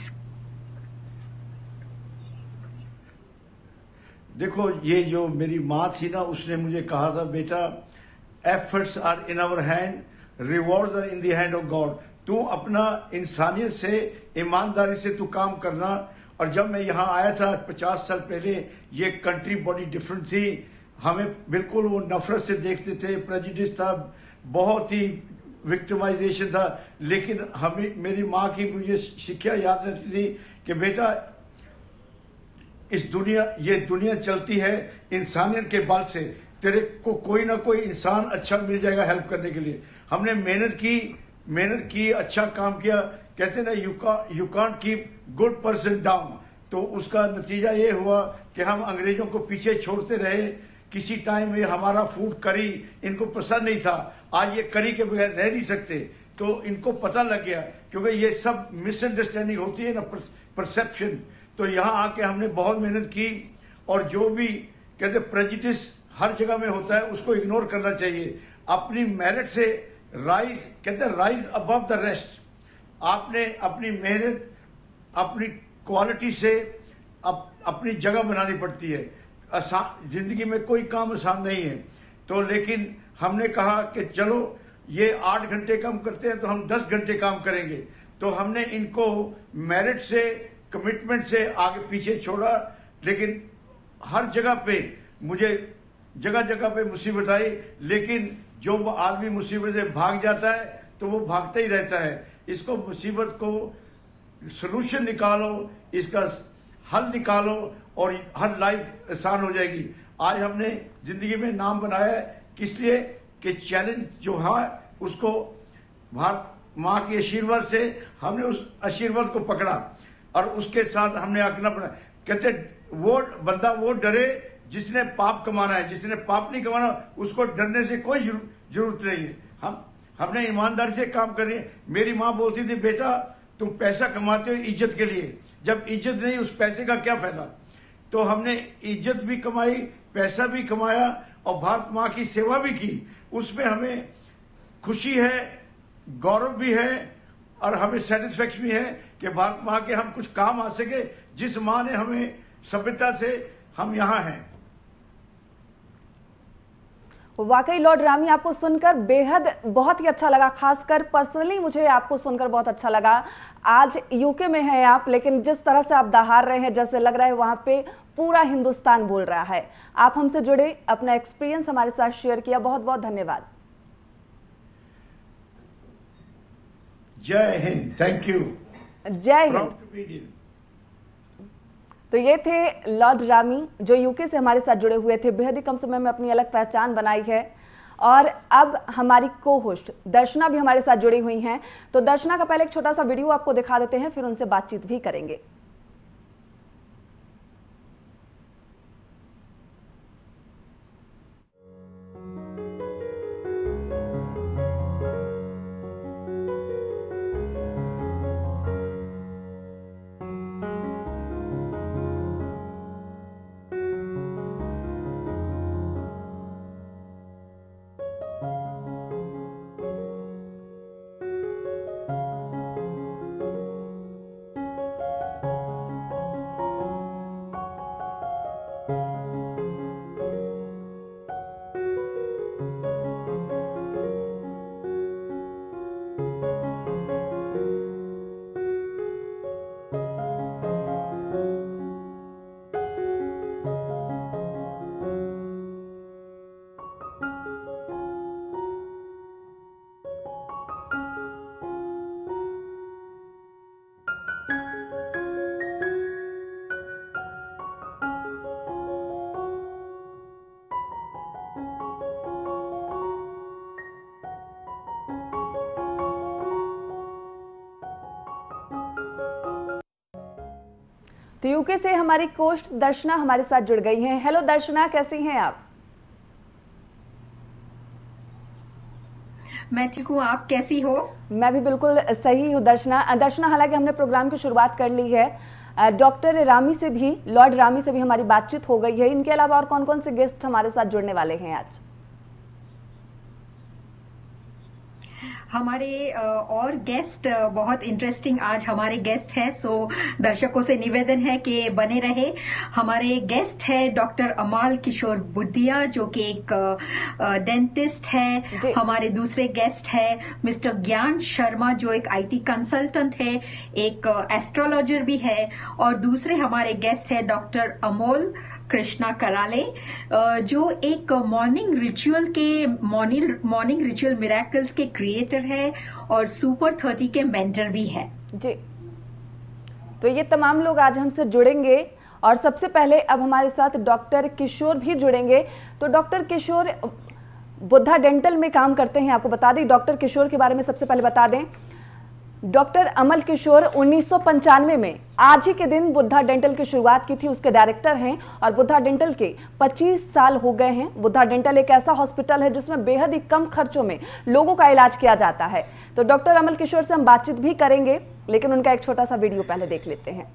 देखो, ये जो मेरी माँ थी ना, उसने मुझे कहा था, बेटा efforts are in our hand, rewards are in the hand of God. तू अपना इंसानियत से, ईमानदारी से तू काम करना। और जब मैं यहाँ आया था पचास साल पहले, ये कंट्री बड़ी डिफरेंट थी। हमें बिल्कुल वो नफरत से देखते थे, प्रेजुडिस था, बहुत ही विक्टिमाइजेशन था। लेकिन हमें, मेरी माँ की मुझे शिक्षा याद रहती थी कि बेटा इस दुनिया ये दुनिया चलती है इंसानियत के बल से, तेरे को कोई ना कोई इंसान अच्छा मिल जाएगा हेल्प करने के लिए। हमने मेहनत की मेहनत की अच्छा काम किया। कहते ना, यू का you can't keep good person down. तो उसका नतीजा ये हुआ कि हम अंग्रेजों को पीछे छोड़ते रहे। किसी टाइम में हमारा फूड करी इनको पसंद नहीं था, आज ये करी के बगैर रह नहीं सकते। तो इनको पता लग गया, क्योंकि ये सब मिसअंडरस्टैंडिंग होती है ना, परसेप्शन। तो यहाँ आके हमने बहुत मेहनत की। और जो भी कहते प्रेजुडिस हर जगह में होता है, उसको इग्नोर करना चाहिए। अपनी मेरिट से राइज, कहते राइज अबव द रेस्ट। आपने अपनी मेहनत, अपनी क्वालिटी से अप, अपनी जगह बनानी पड़ती है। आसान, जिंदगी में कोई काम आसान नहीं है। तो लेकिन हमने कहा कि चलो ये आठ घंटे काम करते हैं तो हम दस घंटे काम करेंगे। तो हमने इनको मेरिट से, कमिटमेंट से आगे पीछे छोड़ा। लेकिन हर जगह पे मुझे जगह जगह पे मुसीबत आई। लेकिन जो आदमी मुसीबत से भाग जाता है तो वो भागता ही रहता है। इसको, मुसीबत को सलूशन निकालो, इसका हल निकालो और हर लाइफ आसान हो जाएगी। आज हमने जिंदगी में नाम बनाया है, किस लिए कि चैलेंज जो है उसको भारत माँ के आशीर्वाद से हमने उस आशीर्वाद को पकड़ा और उसके साथ हमने आंकना पड़ा। कहते वो बंदा वो डरे जिसने पाप कमाना है, जिसने पाप नहीं कमाना उसको डरने से कोई जरूरत नहीं है। हम हमने ईमानदारी से काम कर रहे हैं। मेरी माँ बोलती थी, बेटा तुम पैसा कमाते हो इज्जत के लिए, जब इज्जत नहीं उस पैसे का क्या फायदा। तो हमने इज्जत भी कमाई, पैसा भी कमाया और भारत माँ की सेवा भी की। उसमें हमें खुशी है, गौरव भी है और हमें सेटिस्फेक्शन भी है कि भारत माँ के हम कुछ काम आ सके, जिस माँ ने हमें सभ्यता से हम यहाँ हैं। वाकई लॉर्ड रामी, आपको सुनकर बेहद बहुत ही अच्छा लगा। खासकर पर्सनली मुझे आपको सुनकर बहुत अच्छा लगा। आज यूके में हैं आप, लेकिन जिस तरह से आप दहाड़ रहे हैं, जैसे लग रहा है वहां पे पूरा हिंदुस्तान बोल रहा है। आप हमसे जुड़े, अपना एक्सपीरियंस हमारे साथ शेयर किया, बहुत बहुत धन्यवाद। जय हिंद। Thank you. जय हिंद। तो ये थे लॉर्ड रामी जो यूके से हमारे साथ जुड़े हुए थे। बेहद ही कम समय में अपनी अलग पहचान बनाई है। और अब हमारी को होस्ट दर्शना भी हमारे साथ जुड़ी हुई हैं। तो दर्शना का पहले एक छोटा सा वीडियो आपको दिखा देते हैं, फिर उनसे बातचीत भी करेंगे। तो यूके से हमारी कोस्ट दर्शना हमारे साथ जुड़ गई हैं। हेलो दर्शना, कैसी हैं आप? मैं ठीक हूँ, आप कैसी हो? मैं भी बिल्कुल सही हूँ दर्शना। दर्शना, हालांकि हमने प्रोग्राम की शुरुआत कर ली है, डॉक्टर रामी से भी, लॉर्ड रामी से भी हमारी बातचीत हो गई है। इनके अलावा और कौन कौन से गेस्ट हमारे साथ जुड़ने वाले हैं आज? हमारे और गेस्ट बहुत इंटरेस्टिंग आज हमारे गेस्ट हैं, सो दर्शकों से निवेदन है कि बने रहे। हमारे गेस्ट है डॉक्टर अमल किशोर बुद्धिया, जो कि एक डेंटिस्ट है। हमारे दूसरे गेस्ट है मिस्टर ज्ञान शर्मा, जो एक आईटी कंसल्टेंट है, एक एस्ट्रोलॉजर भी है। और दूसरे हमारे गेस्ट है डॉक्टर अमोल कृष्णा कराले, जो एक मॉर्निंग रिचुअल के मॉर्निंग मॉर्निंग रिचुअल मिरेकल्स के क्रिएटर है और सुपर थर्टी के मेंटर भी है जी। तो ये तमाम लोग आज हमसे जुड़ेंगे और सबसे पहले अब हमारे साथ डॉक्टर किशोर भी जुड़ेंगे। तो डॉक्टर किशोर बुद्धा डेंटल में काम करते हैं। आपको बता दें डॉक्टर किशोर के बारे में सबसे पहले बता दें, डॉक्टर अमल किशोर उन्नीस सौ पंचानवे में आज ही के दिन बुद्धा डेंटल की शुरुआत की थी, उसके डायरेक्टर हैं और बुद्धा डेंटल के पच्चीस साल हो गए हैं। बुद्धा डेंटल एक ऐसा हॉस्पिटल है जिसमें बेहद ही कम खर्चों में लोगों का इलाज किया जाता है। तो डॉक्टर अमल किशोर से हम बातचीत भी करेंगे, लेकिन उनका एक छोटा सा वीडियो पहले देख लेते हैं।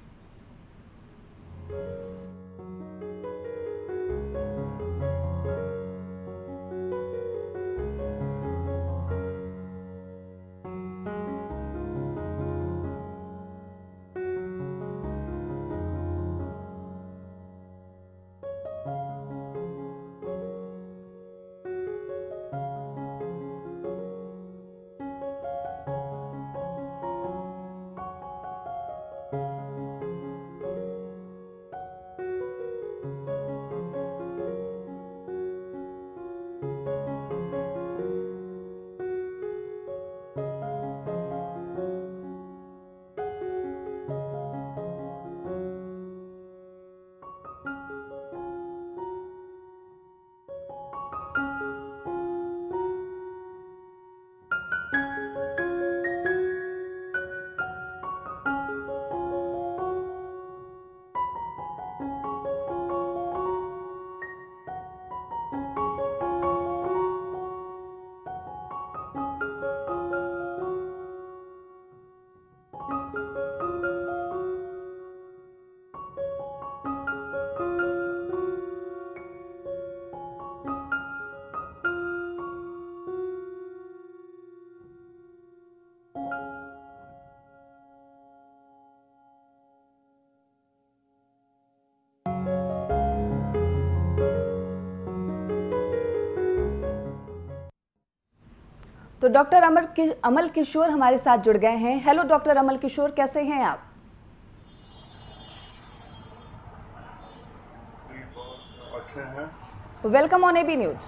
तो डॉक्टर अमर कि, अमल किशोर हमारे साथ जुड़ गए हैं। हेलो डॉक्टर अमल किशोर, कैसे हैं आप? अच्छे हैं। Welcome on ABP News.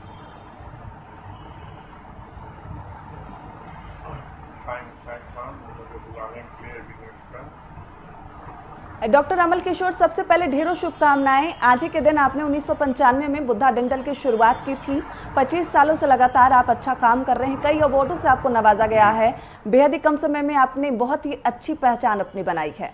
Doctor Amal Kishore, सबसे पहले ढेरों शुभकामनाएं। आज ही के दिन आपने उन्नीस सौ पंचानवे में बुद्धा डेंटल की शुरुआत की थी। पच्चीस सालों से लगातार आप अच्छा काम कर रहे हैं, कई अवार्डों से आपको नवाजा गया है। बेहद ही कम समय में आपने बहुत ही अच्छी पहचान अपनी बनाई है।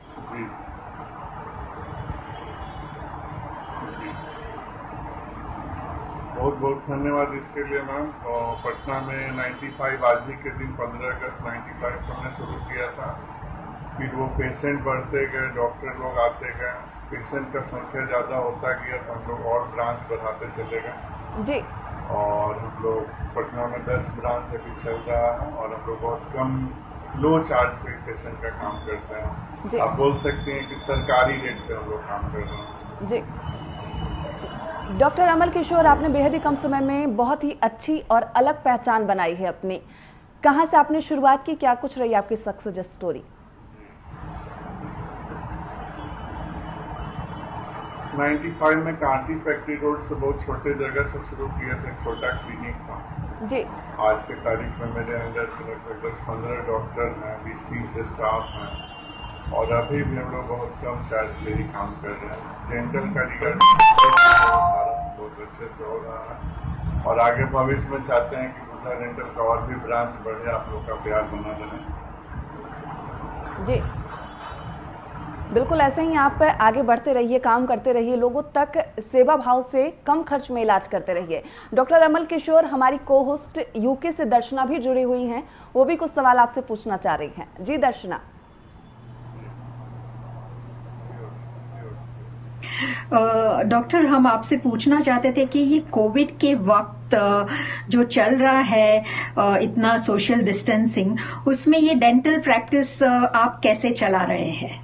बहुत बहुत धन्यवाद इसके लिए मैम। पटना में पचानवे आज ही के दिन पंद्रह अगस्त पचानवे को हमने शुरू किया था। फिर वो पेशेंट बढ़ते गए, डॉक्टर लोग आते गए, पेशेंट का संख्या ज़्यादा होता गया तो हम लोग और ब्रांच बढ़ाते चले गए जी। और हम लोग पटना में दस ब्रांच अभी चल रहा है और हम लोग बहुत कम लो चार्ज पे पेशेंट का काम करते हैं। आप बोल सकते हैं कि सरकारी रेट पे हम लोग काम कर रहे हैं जी। डॉक्टर अमल किशोर, आपने बेहद ही कम समय में बहुत ही अच्छी और अलग पहचान बनाई है अपनी। कहाँ से आपने शुरुआत की, क्या कुछ रही आपकी सक्सेस स्टोरी? पचानवे में कांटी फैक्ट्री रोड से बहुत छोटे जगह से शुरू किया था, छोटा क्लिनिक था जी। आज के तारीख में मेरे अंदर से लगभग दस पंद्रह डॉक्टर हैं, बीस तीस स्टाफ हैं और अभी भी हम लोग बहुत कम चार्ज पे ही काम कर रहे हैं। डेंटल कारीगर बहुत अच्छे से हो रहा है और आगे भविष्य में चाहते हैं कि बुद्धा डेंटल का और भी ब्रांच बढ़े, आप लोग का प्यार बना रहे जी। बिल्कुल ऐसे ही आप आगे बढ़ते रहिए, काम करते रहिए, लोगों तक सेवा भाव से कम खर्च में इलाज करते रहिए। डॉक्टर अमल किशोर हमारी को होस्ट यूके से दर्शना भी जुड़ी हुई हैं, वो भी कुछ सवाल आपसे पूछना चाह रही हैं। जी दर्शना। डॉक्टर, हम आपसे पूछना चाहते थे कि ये कोविड के वक्त जो चल रहा है इतना सोशल डिस्टेंसिंग, उसमें ये डेंटल प्रैक्टिस आप कैसे चला रहे हैं?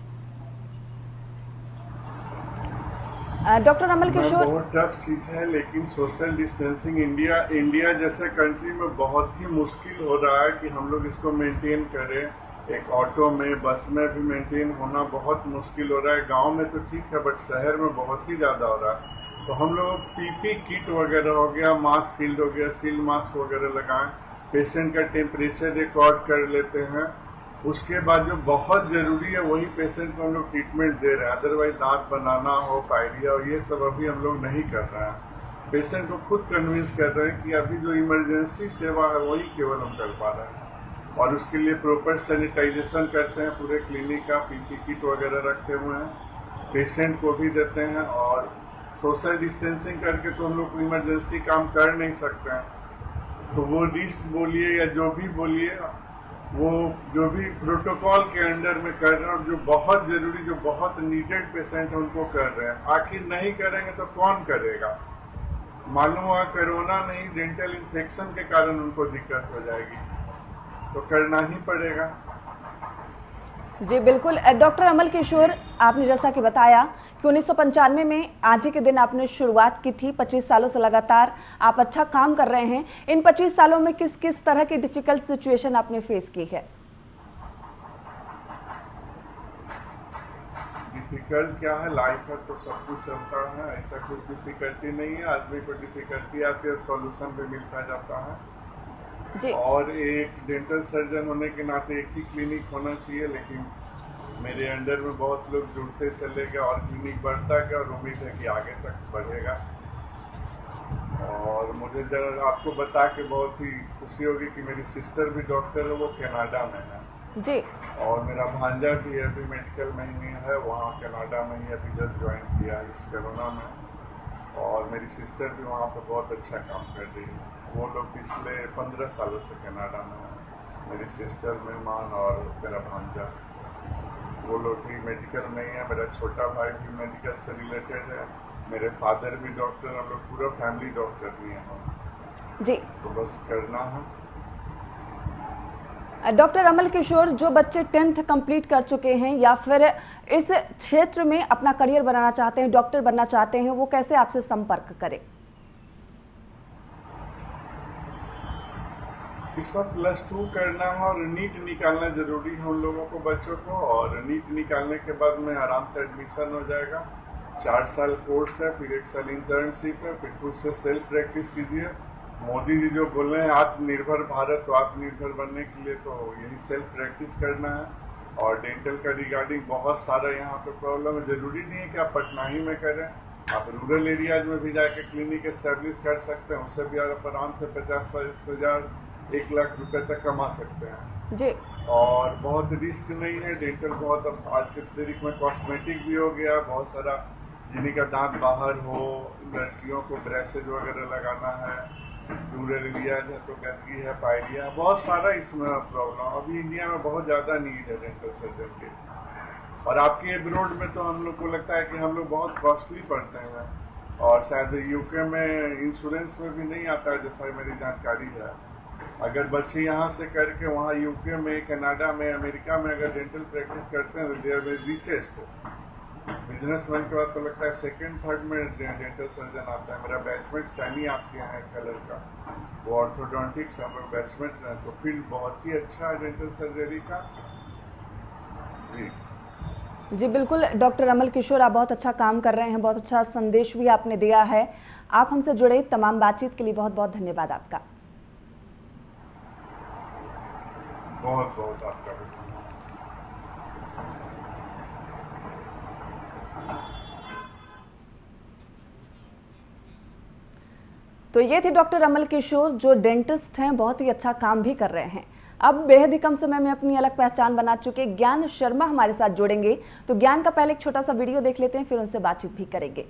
डॉक्टर अमल किशोर, बहुत टफ चीज है, लेकिन सोशल डिस्टेंसिंग इंडिया इंडिया जैसे कंट्री में बहुत ही मुश्किल हो रहा है कि हम लोग इसको मेंटेन करें। एक ऑटो में, बस में भी मेंटेन होना बहुत मुश्किल हो रहा है। गांव में तो ठीक है, बट शहर में बहुत ही ज्यादा हो रहा है। तो हम लोग पीपी किट वगैरह हो गया, मास्क शील्ड हो गया, सील मास्क वगैरह लगाएं, पेशेंट का टेम्परेचर रिकॉर्ड कर लेते हैं। उसके बाद जो बहुत जरूरी है वही पेशेंट को हम लोग ट्रीटमेंट दे रहे हैं। अदरवाइज दांत बनाना हो, पायरिया हो, ये सब अभी हम लोग नहीं कर रहे हैं। पेशेंट को खुद कन्विंस कर रहे हैं कि अभी जो इमरजेंसी सेवा है वही केवल हम कर पा रहे हैं, और उसके लिए प्रॉपर सैनिटाइजेशन करते हैं पूरे क्लिनिक का, पीपी किट वगैरह रखे हुए हैं, पेशेंट को भी देते हैं। और सोशल डिस्टेंसिंग करके तो हम लोग इमरजेंसी काम कर नहीं सकते हैं। तो वो रिस्क बोलिए या जो भी बोलिए, वो जो भी प्रोटोकॉल के अंडर में कर रहे हैं, और जो बहुत जरूरी, जो बहुत नीडेड पेशेंट है उनको कर रहे हैं। आखिर नहीं करेंगे तो कौन करेगा? मालूम हुआ कोरोना नहीं, डेंटल इन्फेक्शन के कारण उनको दिक्कत हो जाएगी, तो करना ही पड़ेगा। जी बिल्कुल। डॉक्टर अमल किशोर, आपने जैसा कि बताया कि उन्नीस सौ पंचानवे में आज ही के दिन आपने शुरुआत की थी, पच्चीस सालों से लगातार आप अच्छा काम कर रहे हैं। इन पच्चीस सालों में किस किस तरह की डिफिकल्ट सिचुएशन आपने फेस की है? डिफिकल्ट क्या है, लाइफ है तो सब कुछ चलता है, ऐसा कुछ डिफिकल्टी नहीं है। आदमी को डिफिकल्टी आती है, सॉल्यूशन भी मिलता जाता है जी। और एक डेंटल सर्जन होने के नाते एक ही क्लिनिक होना चाहिए, लेकिन मेरे अंडर में बहुत लोग जुड़ते चले गए और क्लिनिक बढ़ता गया, और उम्मीद है कि आगे तक बढ़ेगा। और मुझे जरा आपको बता के बहुत ही खुशी होगी कि मेरी सिस्टर भी डॉक्टर है, वो कनाडा में है जी, और मेरा भांजा भी अभी मेडिकल में ही है, वहाँ कनाडा में ही अभी जस्ट ज्वाइन किया इस कोरोना में। और मेरी सिस्टर भी वहाँ पर बहुत अच्छा काम कर रही है। वो लोग पिछले पंद्रह सालों से कनाडा में है, मेरी सिस्टर, मेहमान और मेरा भांजा। वो लोग भी मेडिकल में ही है। मेरा छोटा भाई भी मेडिकल से रिलेटेड है, मेरे फादर भी डॉक्टर, हम लोग पूरा फैमिली डॉक्टर भी हैं जी। तो बस करना है। डॉक्टर अमल किशोर, जो बच्चे टेंथ कंप्लीट कर चुके हैं या फिर इस क्षेत्र में अपना करियर बनाना चाहते हैं, डॉक्टर बनना चाहते हैं, वो कैसे आपसे संपर्क करें? इस वक्त प्लस टू करना है और नीट निकालना जरूरी है उन लोगों को, बच्चों को। और नीट निकालने के बाद में आराम से एडमिशन हो जाएगा। चार साल कोर्स है, फिर एक साल इंटर्नशिप है, फिर खुद से सेल्फ प्रैक्टिस कीजिए। मोदी जी जो बोल रहे हैं आत्मनिर्भर भारत, तो आत्मनिर्भर बनने के लिए तो यही सेल्फ प्रैक्टिस करना है। और डेंटल का रिगार्डिंग बहुत सारा यहाँ पे प्रॉब्लम है। जरूरी नहीं है कि आप पटना ही में करें, आप रूरल एरियाज में भी जाके क्लिनिक एस्टेब्लिश कर सकते हैं। उससे भी आप आराम से पचास हजार एक लाख रुपए तक कमा सकते हैं जी। और बहुत रिस्क नहीं है। डेंटल बहुत अब आज के तारीख में कॉस्मेटिक भी हो गया, बहुत सारा जिन्हीं का दांत बाहर हो, लड़कियों को ब्रेसेज वगैरह लगाना है, रूरल एरियाज है तो गंदगी है, पायरिया, बहुत सारा इसमें प्रॉब्लम। अभी इंडिया में बहुत ज़्यादा नीड है डेंटल सर्जन की। और आपके एब्रोड में तो हम लोग को लगता है कि हम लोग बहुत कॉस्टली पड़ते हैं, और शायद यूके में इंश्योरेंस में भी नहीं आता है जैसा मेरी जानकारी है। अगर बच्चे यहाँ से करके वहाँ यूके में, कनाडा में, अमेरिका में अगर डेंटल प्रैक्टिस करते हैं तो दे आर रिचेस्ट बिजनेसमैन के बाद तो लगता है सेकंड थर्ड में डेंटल सर्जन आता है। मेरा बैचमेंट सैनी आपके यहाँ कलर का, वो ऑर्थोडोंटिक्स हम लोग बैचमेंट है, तो फील्ड बहुत ही अच्छा है डेंटल सर्जरी का। जी जी बिल्कुल। डॉक्टर अमल किशोर, आप बहुत अच्छा काम कर रहे हैं, बहुत अच्छा संदेश भी आपने दिया है। आप हमसे जुड़े तमाम बातचीत के लिए बहुत बहुत धन्यवाद आपका। बहुत बहुत आपका भी। तो ये थे डॉक्टर अमल किशोर, जो डेंटिस्ट हैं, बहुत ही अच्छा काम भी कर रहे हैं। अब बेहद ही कम समय में अपनी अलग पहचान बना चुके ज्ञान शर्मा हमारे साथ जुड़ेंगे। तो ज्ञान का पहले एक छोटा सा वीडियो देख लेते हैं, फिर उनसे बातचीत भी करेंगे।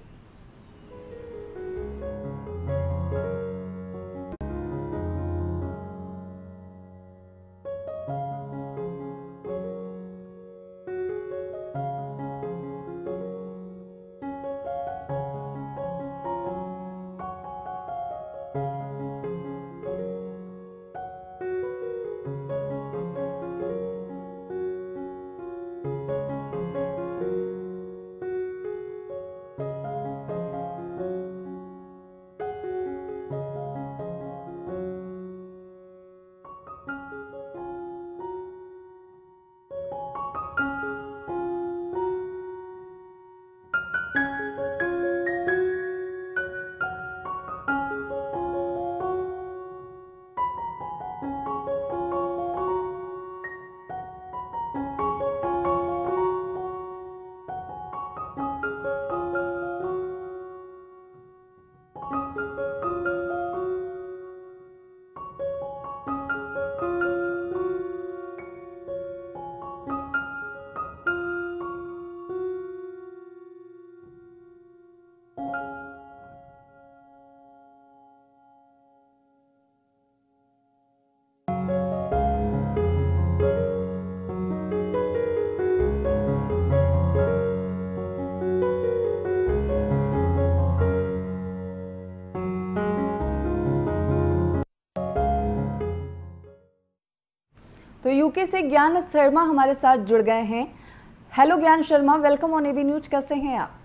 तो यूके से ज्ञान शर्मा हमारे साथ जुड़ गए हैं। Hello Gyan Sharma, welcome on ABP News. कैसे हैं आप?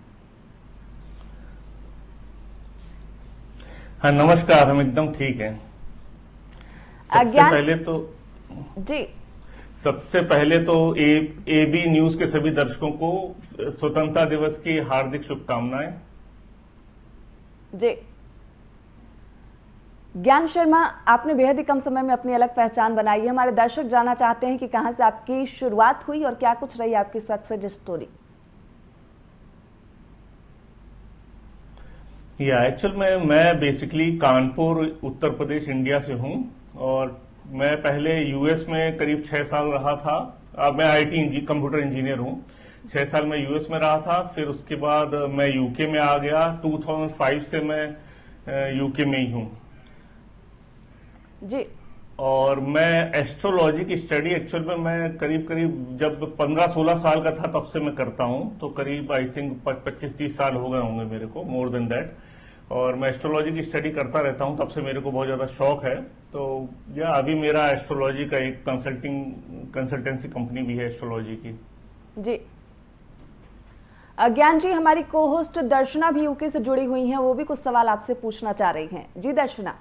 हाँ नमस्कार, हम एकदम ठीक हैं। सबसे पहले तो जी सबसे पहले तो ए एबी न्यूज के सभी दर्शकों को स्वतंत्रता दिवस की हार्दिक शुभकामनाएं। जी ज्ञान शर्मा, आपने बेहद ही कम समय में अपनी अलग पहचान बनाई है। हमारे दर्शक जानना चाहते हैं कि कहां से आपकी शुरुआत हुई और क्या कुछ रही आपकी सक्सेस स्टोरी। या एक्चुअल में मैं बेसिकली कानपुर उत्तर प्रदेश इंडिया से हूं और मैं पहले यूएस में करीब छह साल रहा था। अब मैं आईटी कंप्यूटर इंजीनियर हूं। छह साल मैं यूएस में रहा था, फिर उसके बाद मैं यूके में आ गया। दो हज़ार पाँच से मैं यूके में ही हूं जी। और मैं एस्ट्रोलॉजी की स्टडी एक्चुअल में मैं करीब करीब जब पंद्रह सोलह साल का था तब से मैं करता हूं, तो करीब आई थिंक पच्चीस तीस साल हो गए होंगे मेरे को, मोर देन दैट। और मैं एस्ट्रोलॉजी की स्टडी करता रहता हूं, तब से मेरे को बहुत ज्यादा शौक है। तो या अभी मेरा एस्ट्रोलॉजी का एक कंसल्टिंग कंसल्टेंसी कंपनी भी है एस्ट्रोलॉजी की। जी ज्ञान जी, हमारी को होस्ट दर्शना भी यूके से जुड़ी हुई हैं, वो भी कुछ सवाल आपसे पूछना चाह रही हैं। जी दर्शना।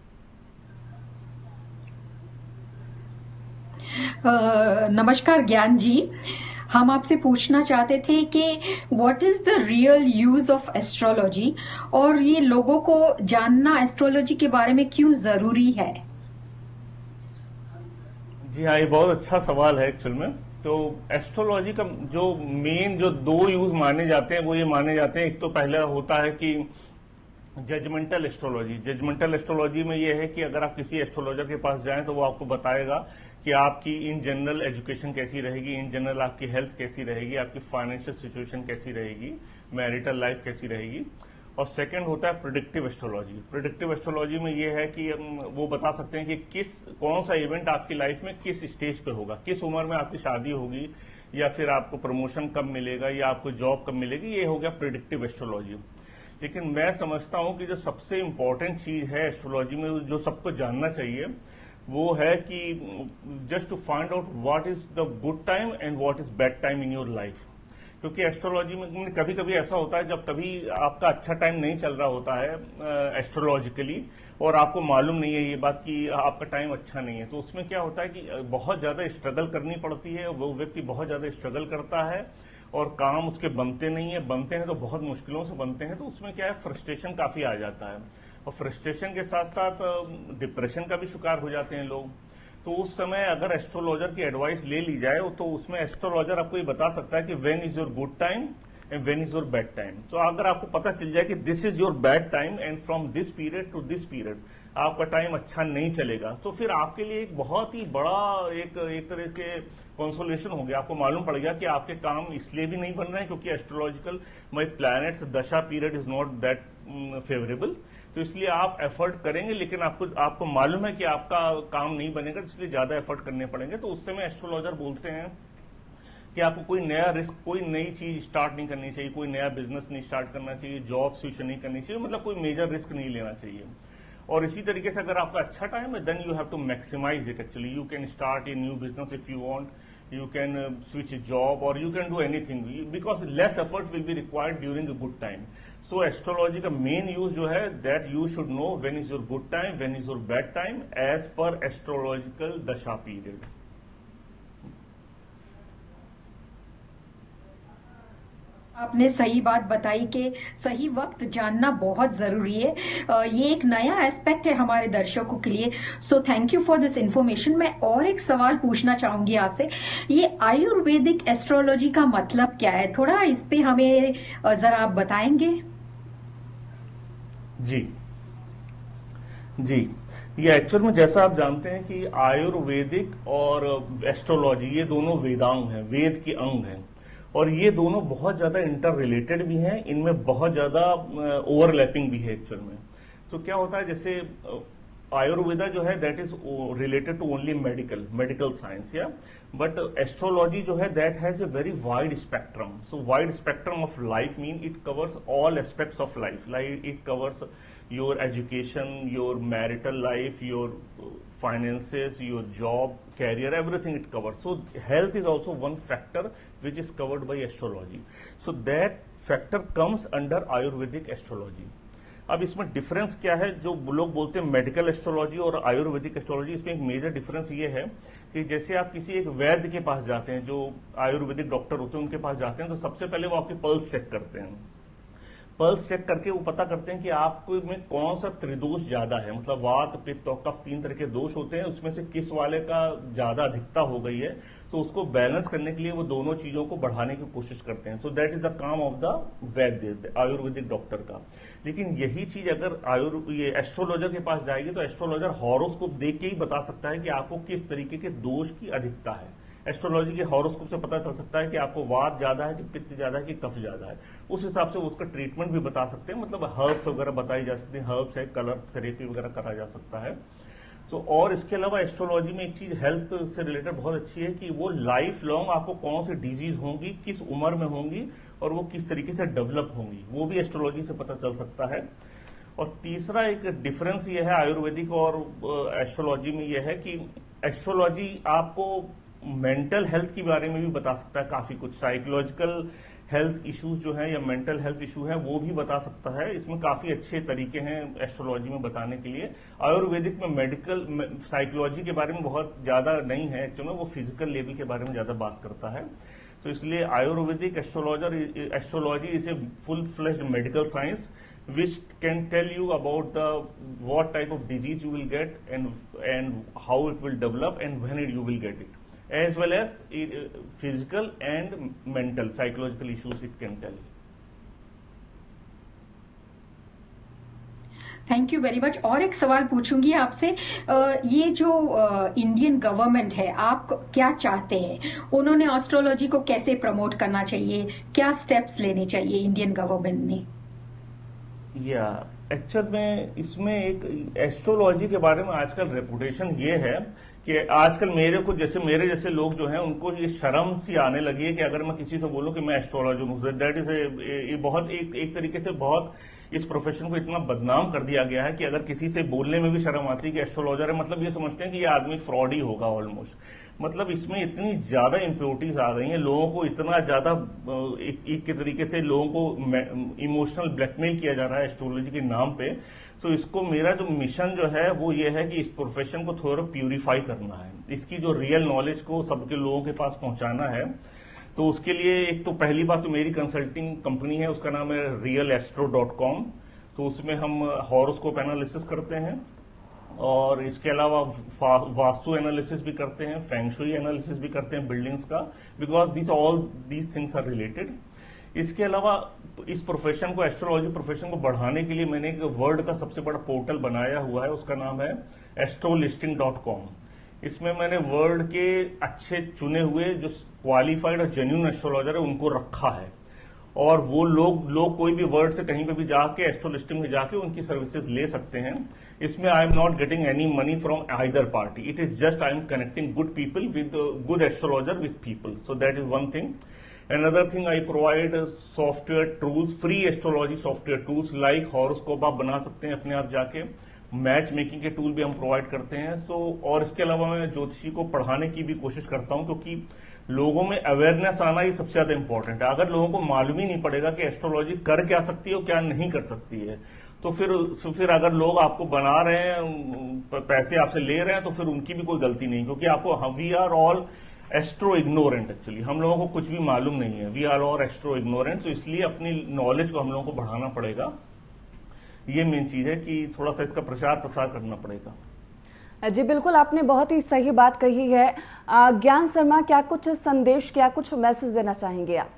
Uh, नमस्कार ज्ञान जी, हम आपसे पूछना चाहते थे कि what is the real use of astrology और ये लोगों को जानना एस्ट्रोलॉजी के बारे में क्यों जरूरी है? जी हाँ, ये बहुत अच्छा सवाल है एक्चुअल में। तो एस्ट्रोलॉजी का जो मेन जो दो यूज माने जाते हैं वो ये माने जाते हैं, एक तो पहला होता है कि जजमेंटल एस्ट्रोलॉजी। जजमेंटल एस्ट्रोलॉजी में ये है कि अगर आप किसी एस्ट्रोलॉजर के पास जाएं तो वो आपको बताएगा कि आपकी इन जनरल एजुकेशन कैसी रहेगी, इन जनरल आपकी हेल्थ कैसी रहेगी, आपकी फाइनेंशियल सिचुएशन कैसी रहेगी, मैरिटल लाइफ कैसी रहेगी। और सेकंड होता है प्रेडिक्टिव एस्ट्रोलॉजी। प्रेडिक्टिव एस्ट्रोलॉजी में ये है कि वो बता सकते हैं कि किस कौन सा इवेंट आपकी लाइफ में किस स्टेज पे होगा, किस उम्र में आपकी शादी होगी, या फिर आपको प्रमोशन कब मिलेगा, या आपको जॉब कब मिलेगी। ये हो गया प्रेडिक्टिव एस्ट्रोलॉजी। लेकिन मैं समझता हूं कि जो सबसे इंपॉर्टेंट चीज है एस्ट्रोलॉजी में, जो सबको जानना चाहिए, वो है कि just to find out what is the good time and what is bad time in your life. क्योंकि एस्ट्रोलॉजी में कभी कभी ऐसा होता है जब कभी आपका अच्छा टाइम नहीं चल रहा होता है एस्ट्रोलॉजिकली, और आपको मालूम नहीं है ये बात कि आपका टाइम अच्छा नहीं है। तो उसमें क्या होता है कि बहुत ज्यादा स्ट्रगल करनी पड़ती है, वो व्यक्ति बहुत ज्यादा स्ट्रगल करता है और काम उसके बनते नहीं है, बनते हैं तो बहुत मुश्किलों से बनते हैं। तो उसमें क्या है, फ्रस्ट्रेशन काफी आ जाता है, और फ्रस्ट्रेशन के साथ साथ डिप्रेशन का भी शिकार हो जाते हैं लोग। तो उस समय अगर एस्ट्रोलॉजर की एडवाइस ले ली जाए तो उसमें एस्ट्रोलॉजर आपको ये बता सकता है कि when is your good time and when is your bad time. तो अगर आपको पता चल जाए कि this is your bad time and from this period to this period आपका टाइम अच्छा नहीं चलेगा, तो फिर आपके लिए एक बहुत ही बड़ा एक एक तरह के कंसोलेशन हो गया। आपको मालूम पड़ गया कि आपके काम इसलिए भी नहीं बन रहे हैं क्योंकि astrological my planets dasha period is not that favourable, तो इसलिए आप एफर्ट करेंगे, लेकिन आपको आपको मालूम है कि आपका काम नहीं बनेगा, इसलिए ज्यादा एफर्ट करने पड़ेंगे। तो उस समय एस्ट्रोलॉजर बोलते हैं कि आपको कोई नया रिस्क, कोई नई चीज स्टार्ट नहीं करनी चाहिए, कोई नया बिजनेस नहीं स्टार्ट करना चाहिए, जॉब स्विच नहीं करनी चाहिए, मतलब कोई मेजर रिस्क नहीं लेना चाहिए। और इसी तरीके से अगर आपका अच्छा टाइम है, then you have to maximise it. Actually you can start a new business if you want, you can uh, switch a job, or you can do anything because less effort will be required during a good time. So astrology का main use जो है that you should know when is your good time, when is your bad time as per astrological dasha period. आपने सही बात बताई कि सही वक्त जानना बहुत जरूरी है। ये एक नया एस्पेक्ट है हमारे दर्शकों के लिए। So thank you for this information. मैं और एक सवाल पूछना चाहूंगी आपसे, ये आयुर्वेदिक एस्ट्रोलॉजी का मतलब क्या है? थोड़ा इस पे हमें जरा आप बताएंगे। जी जी ये एक्चुअल में जैसा आप जानते हैं कि आयुर्वेदिक और एस्ट्रोलॉजी ये दोनों वेदांग हैं, वेद के अंग हैं, और ये दोनों बहुत ज्यादा इंटर रिलेटेड भी हैं, इनमें बहुत ज्यादा ओवरलैपिंग भी है एक्चुअल में। तो क्या होता है, जैसे आयुर्वेदा जो है that is related to only medical medical science, या बट एस्ट्रोलॉजी जो है that has a very wide spectrum. So wide spectrum of life mean it covers all aspects of life, like it covers your education, your marital life, your finances, your job, career, everything it covers. So health is also one factor which is covered by astrology. So that factor comes under Ayurvedic astrology. अब इसमें difference क्या है? जो लोग बोलते हैं medical astrology और Ayurvedic astrology, इसमें एक मेजर डिफरेंस ये है कि जैसे आप किसी एक वैद्य के पास जाते हैं, जो आयुर्वेदिक डॉक्टर होते हैं उनके पास जाते हैं, तो सबसे पहले वो आपके पल्स चेक करते हैं। पल्स चेक करके वो पता करते हैं कि आपको में कौन सा त्रिदोष ज्यादा है, मतलब वात, पित्त और कफ तीन तरह के दोष होते हैं, उसमें से किस वाले का ज्यादा अधिकता हो गई है, तो उसको बैलेंस करने के लिए वो दोनों चीजों को बढ़ाने की कोशिश करते हैं। सो दैट इज द काम of the vaidya, ayurvedic doctor का। लेकिन यही चीज अगर आयुर् ये एस्ट्रोलॉजर के पास जाएगी तो एस्ट्रोलॉजर हॉरोस्कोप देख के ही बता सकता है कि आपको किस तरीके के दोष की अधिकता है। एस्ट्रोलॉजी के हॉरोस्कोप से पता चल सकता है कि आपको वात ज्यादा है कि पित्त ज्यादा है कि कफ ज्यादा है। उस हिसाब से उसका ट्रीटमेंट भी बता सकते हैं, मतलब हर्ब्स वगैरह बताई जा सकती है, हर्ब्स है, कलर थेरेपी वगैरह करा जा सकता है। तो so, और इसके अलावा एस्ट्रोलॉजी में एक चीज हेल्थ से रिलेटेड बहुत अच्छी है कि वो लाइफ लॉन्ग आपको कौन सी डिजीज होंगी, किस उम्र में होंगी और वो किस तरीके से डेवलप होंगी, वो भी एस्ट्रोलॉजी से पता चल सकता है। और तीसरा एक डिफरेंस ये है आयुर्वेदिक और एस्ट्रोलॉजी में, यह है कि एस्ट्रोलॉजी आपको मेंटल हेल्थ के बारे में भी बता सकता है, काफी कुछ साइकोलॉजिकल हेल्थ इश्यूज जो है या मेंटल हेल्थ इशू है वो भी बता सकता है। इसमें काफी अच्छे तरीके हैं एस्ट्रोलॉजी में बताने के लिए। आयुर्वेदिक में मेडिकल साइकोलॉजी के बारे में बहुत ज्यादा नहीं है एक्चुअली, वो फिजिकल लेवल के बारे में ज्यादा बात करता है। तो इसलिए ayurvedic astrologer astrology is a full fleshed medical science which can tell you about the what type of disease you will get and and how it will develop and when it, you will get it, as well as it, uh, physical and mental psychological issues it can tell. Thank you very much. और एक सवाल पूछूंगी आपसे, ये जो Indian government है, आप क्या चाहते हैं? उन्होंने एस्ट्रोलॉजी को कैसे प्रमोट करना चाहिए, क्या स्टेप्स लेने चाहिए इंडियन गवर्नमेंट ने? या एक्चुअल में इसमें एक एस्ट्रोलॉजी के बारे में आजकल रेपुटेशन ये है कि आजकल मेरे को जैसे मेरे जैसे लोग जो हैं उनको ये शर्म सी आने लगी है कि अगर मैं किसी से बोलूं कि मैं एस्ट्रोलॉजर हूं, दैट इज ये बहुत एक एक तरीके से बहुत इस प्रोफेशन को इतना बदनाम कर दिया गया है कि अगर किसी से बोलने में भी शर्म आती है कि एस्ट्रोलॉजर है, मतलब ये समझते हैं कि ये आदमी फ्रॉड ही होगा ऑलमोस्ट। मतलब इसमें इतनी ज्यादा इम्प्योरिटीज आ गई हैं, लोगों को इतना ज्यादा एक, एक के तरीके से लोगों को इमोशनल ब्लैकमेल किया जा रहा है एस्ट्रोलॉजी के नाम पे। तो इसको मेरा जो मिशन जो है वो ये है कि इस प्रोफेशन को थोड़ा प्यूरिफाई करना है, इसकी जो रियल नॉलेज को सबके लोगों के पास पहुंचाना है। तो उसके लिए एक तो पहली बात तो मेरी कंसल्टिंग कंपनी है, उसका नाम है रियल एस्ट्रो डॉट कॉम। तो उसमें हम हॉरोस्कोप एनालिसिस करते हैं और इसके अलावा वास्तु एनालिसिस भी करते हैं, फेंगशुई एनालिसिस भी करते हैं बिल्डिंग्स का, because this all these things are related. इसके अलावा इस प्रोफेशन को, एस्ट्रोलॉजी प्रोफेशन को बढ़ाने के लिए मैंने एक वर्ल्ड का सबसे बड़ा पोर्टल बनाया हुआ है, उसका नाम है एस्ट्रोलिस्टिंग डॉट कॉम। इसमें मैंने वर्ल्ड के अच्छे चुने हुए जो क्वालिफाइड और जेन्युइन एस्ट्रोलॉजर है उनको रखा है, और वो लोग लोग कोई भी वर्ल्ड से कहीं पे भी जाके एस्ट्रोलिस्टिंग में जाके उनकी सर्विसेज ले सकते हैं। इसमें I am not getting any money from either party, it is just I am connecting good people with good astrologer with people, so that is one thing. Another thing, I provide software tools, free astrology software tools like horoscope आप बना सकते हैं अपने आप जाके, match making के tool भी हम प्रोवाइड करते हैं। सो so, और इसके अलावा मैं ज्योतिषी को पढ़ाने की भी कोशिश करता हूं, क्योंकि लोगों में अवेयरनेस आना ही सबसे ज्यादा इंपॉर्टेंट है। अगर लोगों को मालूम ही नहीं पड़ेगा कि एस्ट्रोलॉजी कर क्या सकती है और क्या नहीं कर सकती है, तो फिर तो फिर अगर लोग आपको बना रहे हैं, पैसे आपसे ले रहे हैं, तो फिर उनकी भी कोई गलती नहीं, क्योंकि आपको, we are all astro ignorant, actually हम लोगों को कुछ भी मालूम नहीं है, we are all astro ignorant. तो इसलिए अपनी नॉलेज को हम लोगों को बढ़ाना पड़ेगा, ये मेन चीज है कि थोड़ा सा इसका प्रचार प्रसार करना पड़ेगा। जी बिल्कुल, आपने बहुत ही सही बात कही है। ज्ञान शर्मा, क्या कुछ संदेश, क्या कुछ मैसेज देना चाहेंगे आप?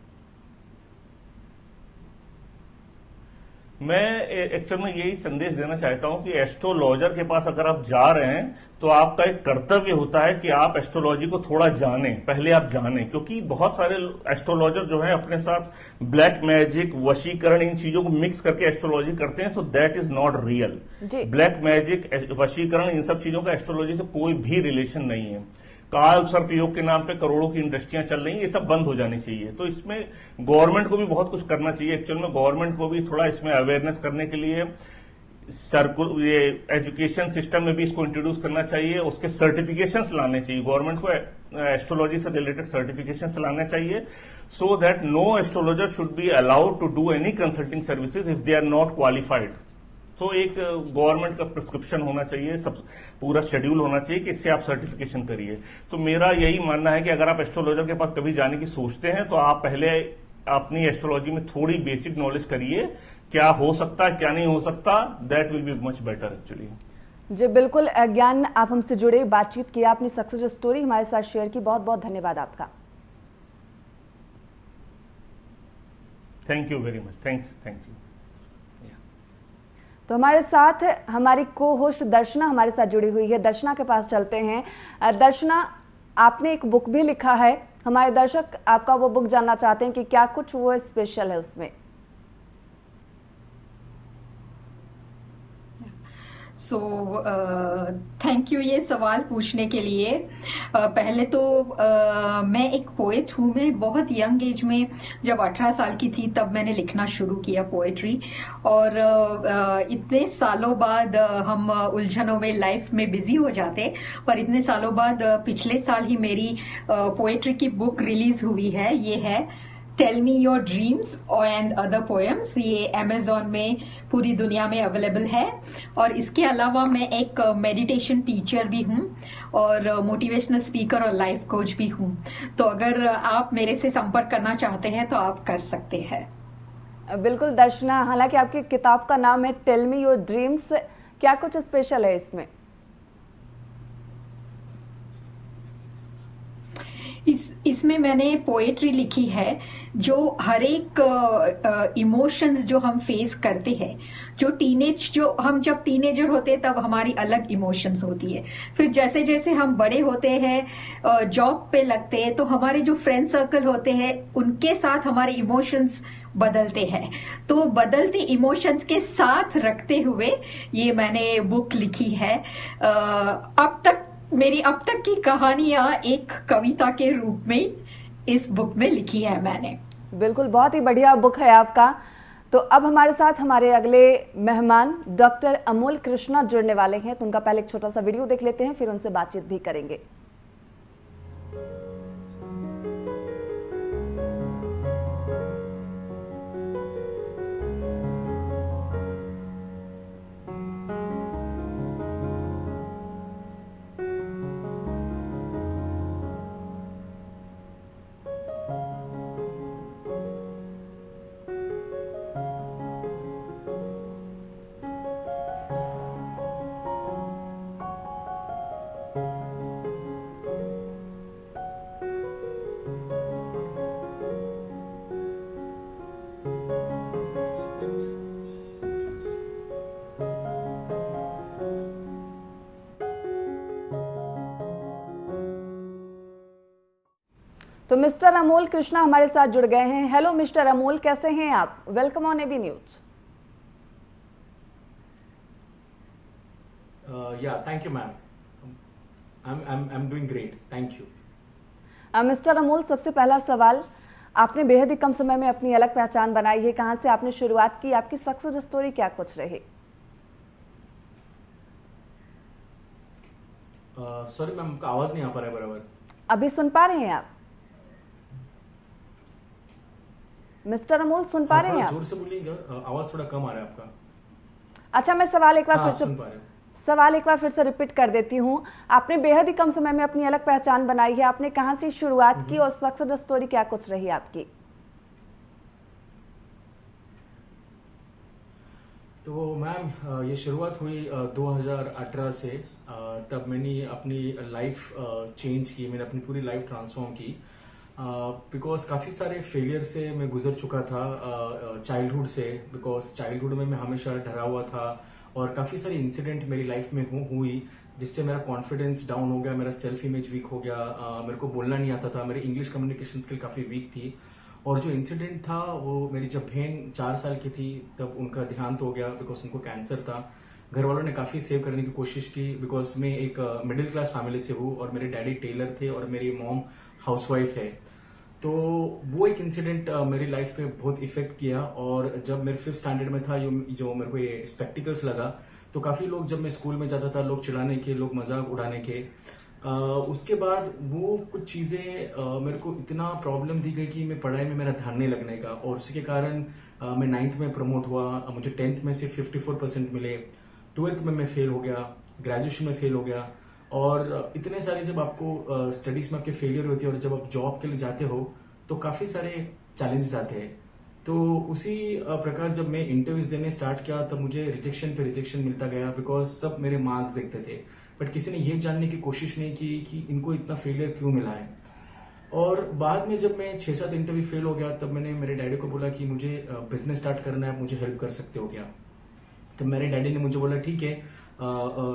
मैं एक्चुअल में यही संदेश देना चाहता हूं कि एस्ट्रोलॉजर के पास अगर आप जा रहे हैं तो आपका एक कर्तव्य होता है कि आप एस्ट्रोलॉजी को थोड़ा जानें, पहले आप जानें, क्योंकि बहुत सारे एस्ट्रोलॉजर जो है अपने साथ ब्लैक मैजिक, वशीकरण, इन चीजों को मिक्स करके एस्ट्रोलॉजी करते हैं, so that is not real. Black magic, वशीकरण, इन सब चीजों का एस्ट्रोलॉजी से कोई भी रिलेशन नहीं है। काल सर्प योग के नाम पे करोड़ों की इंडस्ट्रियां चल रही हैं, ये सब बंद हो जानी चाहिए। तो इसमें गवर्नमेंट को भी बहुत कुछ करना चाहिए। एक्चुअल में गवर्नमेंट को भी थोड़ा इसमें अवेयरनेस करने के लिए सर्कुल ये एजुकेशन सिस्टम में भी इसको इंट्रोड्यूस करना चाहिए, उसके सर्टिफिकेशंस लाने चाहिए। गवर्नमेंट को एस्ट्रोलॉजी से रिलेटेड सर्टिफिकेशंस लाने चाहिए, so that no astrologer should be allowed to do any consulting services if they are not qualified. तो एक गवर्नमेंट का प्रिस्क्रिप्शन होना चाहिए, सब पूरा शेड्यूल होना चाहिए कि इससे आप सर्टिफिकेशन करिए। तो मेरा यही मानना है कि अगर आप एस्ट्रोलॉजर के पास कभी जाने की सोचते हैं तो आप पहले अपनी एस्ट्रोलॉजी में थोड़ी बेसिक नॉलेज करिए, क्या हो सकता है क्या नहीं हो सकता, that will be much better actually. जी बिल्कुल ज्ञान, आप हमसे जुड़े, बातचीत किया, अपनी सक्सेस स्टोरी हमारे साथ शेयर की, बहुत बहुत धन्यवाद आपका। Thank you very much, thanks thank you. तो हमारे साथ हमारी को होस्ट दर्शना हमारे साथ जुड़ी हुई है, दर्शना के पास चलते हैं। दर्शना, आपने एक बुक भी लिखा है, हमारे दर्शक आपका वो बुक जानना चाहते हैं कि क्या कुछ वो स्पेशल है उसमें। सो थैंक यू ये सवाल पूछने के लिए। uh, पहले तो uh, मैं एक पोएट हूँ। मैं बहुत यंग एज में, जब अठारह साल की थी, तब मैंने लिखना शुरू किया पोएट्री। और uh, इतने सालों बाद uh, हम उलझनों में लाइफ में बिजी हो जाते, पर इतने सालों बाद uh, पिछले साल ही मेरी पोएट्री uh, की बुक रिलीज हुई है। ये है tell me your dreams and other poems. ये अमेजोन में पूरी दुनिया में अवेलेबल है। और इसके अलावा मैं एक मेडिटेशन टीचर भी हूँ और मोटिवेशनल स्पीकर और लाइफ कोच भी हूँ। तो अगर आप मेरे से संपर्क करना चाहते हैं तो आप कर सकते हैं। बिल्कुल दर्शना, हालांकि आपकी किताब का नाम है टेल मी योर ड्रीम्स, क्या कुछ स्पेशल है इसमें? इस इसमें मैंने पोएट्री लिखी है जो हर एक इमोशंस जो हम फेस करते हैं, जो टीनेज जो हम जब टीनेजर होते हैं तब हमारी अलग इमोशंस होती है। फिर जैसे जैसे हम बड़े होते हैं, जॉब पे लगते हैं, तो हमारे जो फ्रेंड सर्कल होते हैं उनके साथ हमारे इमोशंस बदलते हैं। तो बदलते इमोशंस के साथ रखते हुए ये मैंने बुक लिखी है। अब तक मेरी अब तक की कहानियां एक कविता के रूप में इस बुक में लिखी है मैंने। बिल्कुल, बहुत ही बढ़िया बुक है आपका। तो अब हमारे साथ हमारे अगले मेहमान डॉक्टर अमोल कृष्णा जुड़ने वाले हैं, तो उनका पहले एक छोटा सा वीडियो देख लेते हैं, फिर उनसे बातचीत भी करेंगे। तो मिस्टर अमोल कृष्णा हमारे साथ जुड़ गए हैं। हेलो मिस्टर अमोल, कैसे हैं आप? Welcome on ABP News. Yeah thank you ma'am, I am I am doing great, thank you. Mister Amol, सबसे पहला सवाल, आपने बेहद ही कम समय में अपनी अलग पहचान बनाई है, कहां से आपने शुरुआत की, आपकी सक्सेस स्टोरी क्या कुछ रही? सॉरी uh, मैम, आपका आवाज नहीं आ पा रहा है बराबर। अभी सुन पा रहे हैं आप मिस्टर अमोल? सुन पा हाँ, रहे हैं आप? जोर से बोलिएगा, आवाज थोड़ा कम आ रहा है आपका। अच्छा, मैं सवाल एक बार हाँ, फिर से सवाल एक बार फिर से रिपीट कर देती हूँ। आपने बेहद ही कम समय में अपनी अलग पहचान बनाई है, आपने कहां से शुरुआत की और सक्सेस स्टोरी क्या कुछ रही आपकी? तो मैम, ये शुरुआत हुई दो हज़ार अठारह से। तब मैंने अपनी लाइफ चेंज की, मैंने अपनी पूरी लाइफ ट्रांसफॉर्म की, बिकॉज uh, काफ़ी सारे फेलियर से मैं गुजर चुका था चाइल्डहुड uh, से। बिकॉज चाइल्डहुड में मैं हमेशा डरा हुआ था और काफ़ी सारी इंसिडेंट मेरी लाइफ में हु, हुई जिससे मेरा कॉन्फिडेंस डाउन हो गया, मेरा सेल्फ इमेज वीक हो गया, uh, मेरे को बोलना नहीं आता था, मेरी इंग्लिश कम्युनिकेशन स्किल काफ़ी वीक थी। और जो इंसिडेंट था वो मेरी जब बहन चार साल की थी तब उनका देहांत हो गया, बिकॉज उनको कैंसर था। घर वालों ने काफ़ी सेव करने की कोशिश की, बिकॉज मैं एक मिडिल क्लास फैमिली से हूँ और मेरे डैडी टेलर थे और मेरी मॉम हाउसवाइफ है। तो वो एक इंसिडेंट uh, मेरी लाइफ पे बहुत इफेक्ट किया। और जब मेरे फिफ्थ स्टैंडर्ड में था, जो मेरे को ये स्पेक्टिकल्स लगा, तो काफ़ी लोग, जब मैं स्कूल में जाता था, लोग चिढ़ाने के, लोग मजाक उड़ाने के। uh, उसके बाद वो कुछ चीज़ें uh, मेरे को इतना प्रॉब्लम दी गई कि मैं पढ़ाई में मेरा ध्यान नहीं लगने का, और उसके कारण uh, मैं नाइन्थ में प्रमोट हुआ, uh, मुझे टेंथ में से चौवन परसेंट मिले, ट्वेल्थ में मैं फेल हो गया, ग्रेजुएशन में फेल हो गया। और इतने सारे जब आपको स्टडीज में आपके फेलियर होती है और जब आप जॉब के लिए जाते हो तो काफी सारे चैलेंजेस आते हैं। तो उसी प्रकार जब मैं इंटरव्यूज देने स्टार्ट किया तब मुझे रिजेक्शन पे रिजेक्शन मिलता गया, बिकॉज सब मेरे मार्क्स देखते थे, बट किसी ने ये जानने की कोशिश नहीं की कि इनको इतना फेलियर क्यों मिला है। और बाद में जब मैं छह सात इंटरव्यू फेल हो गया तब मैंने मेरे डैडी को बोला कि मुझे बिजनेस स्टार्ट करना है, आप मुझे हेल्प कर सकते हो क्या? तो मेरे डैडी ने मुझे बोला ठीक है, आ, आ,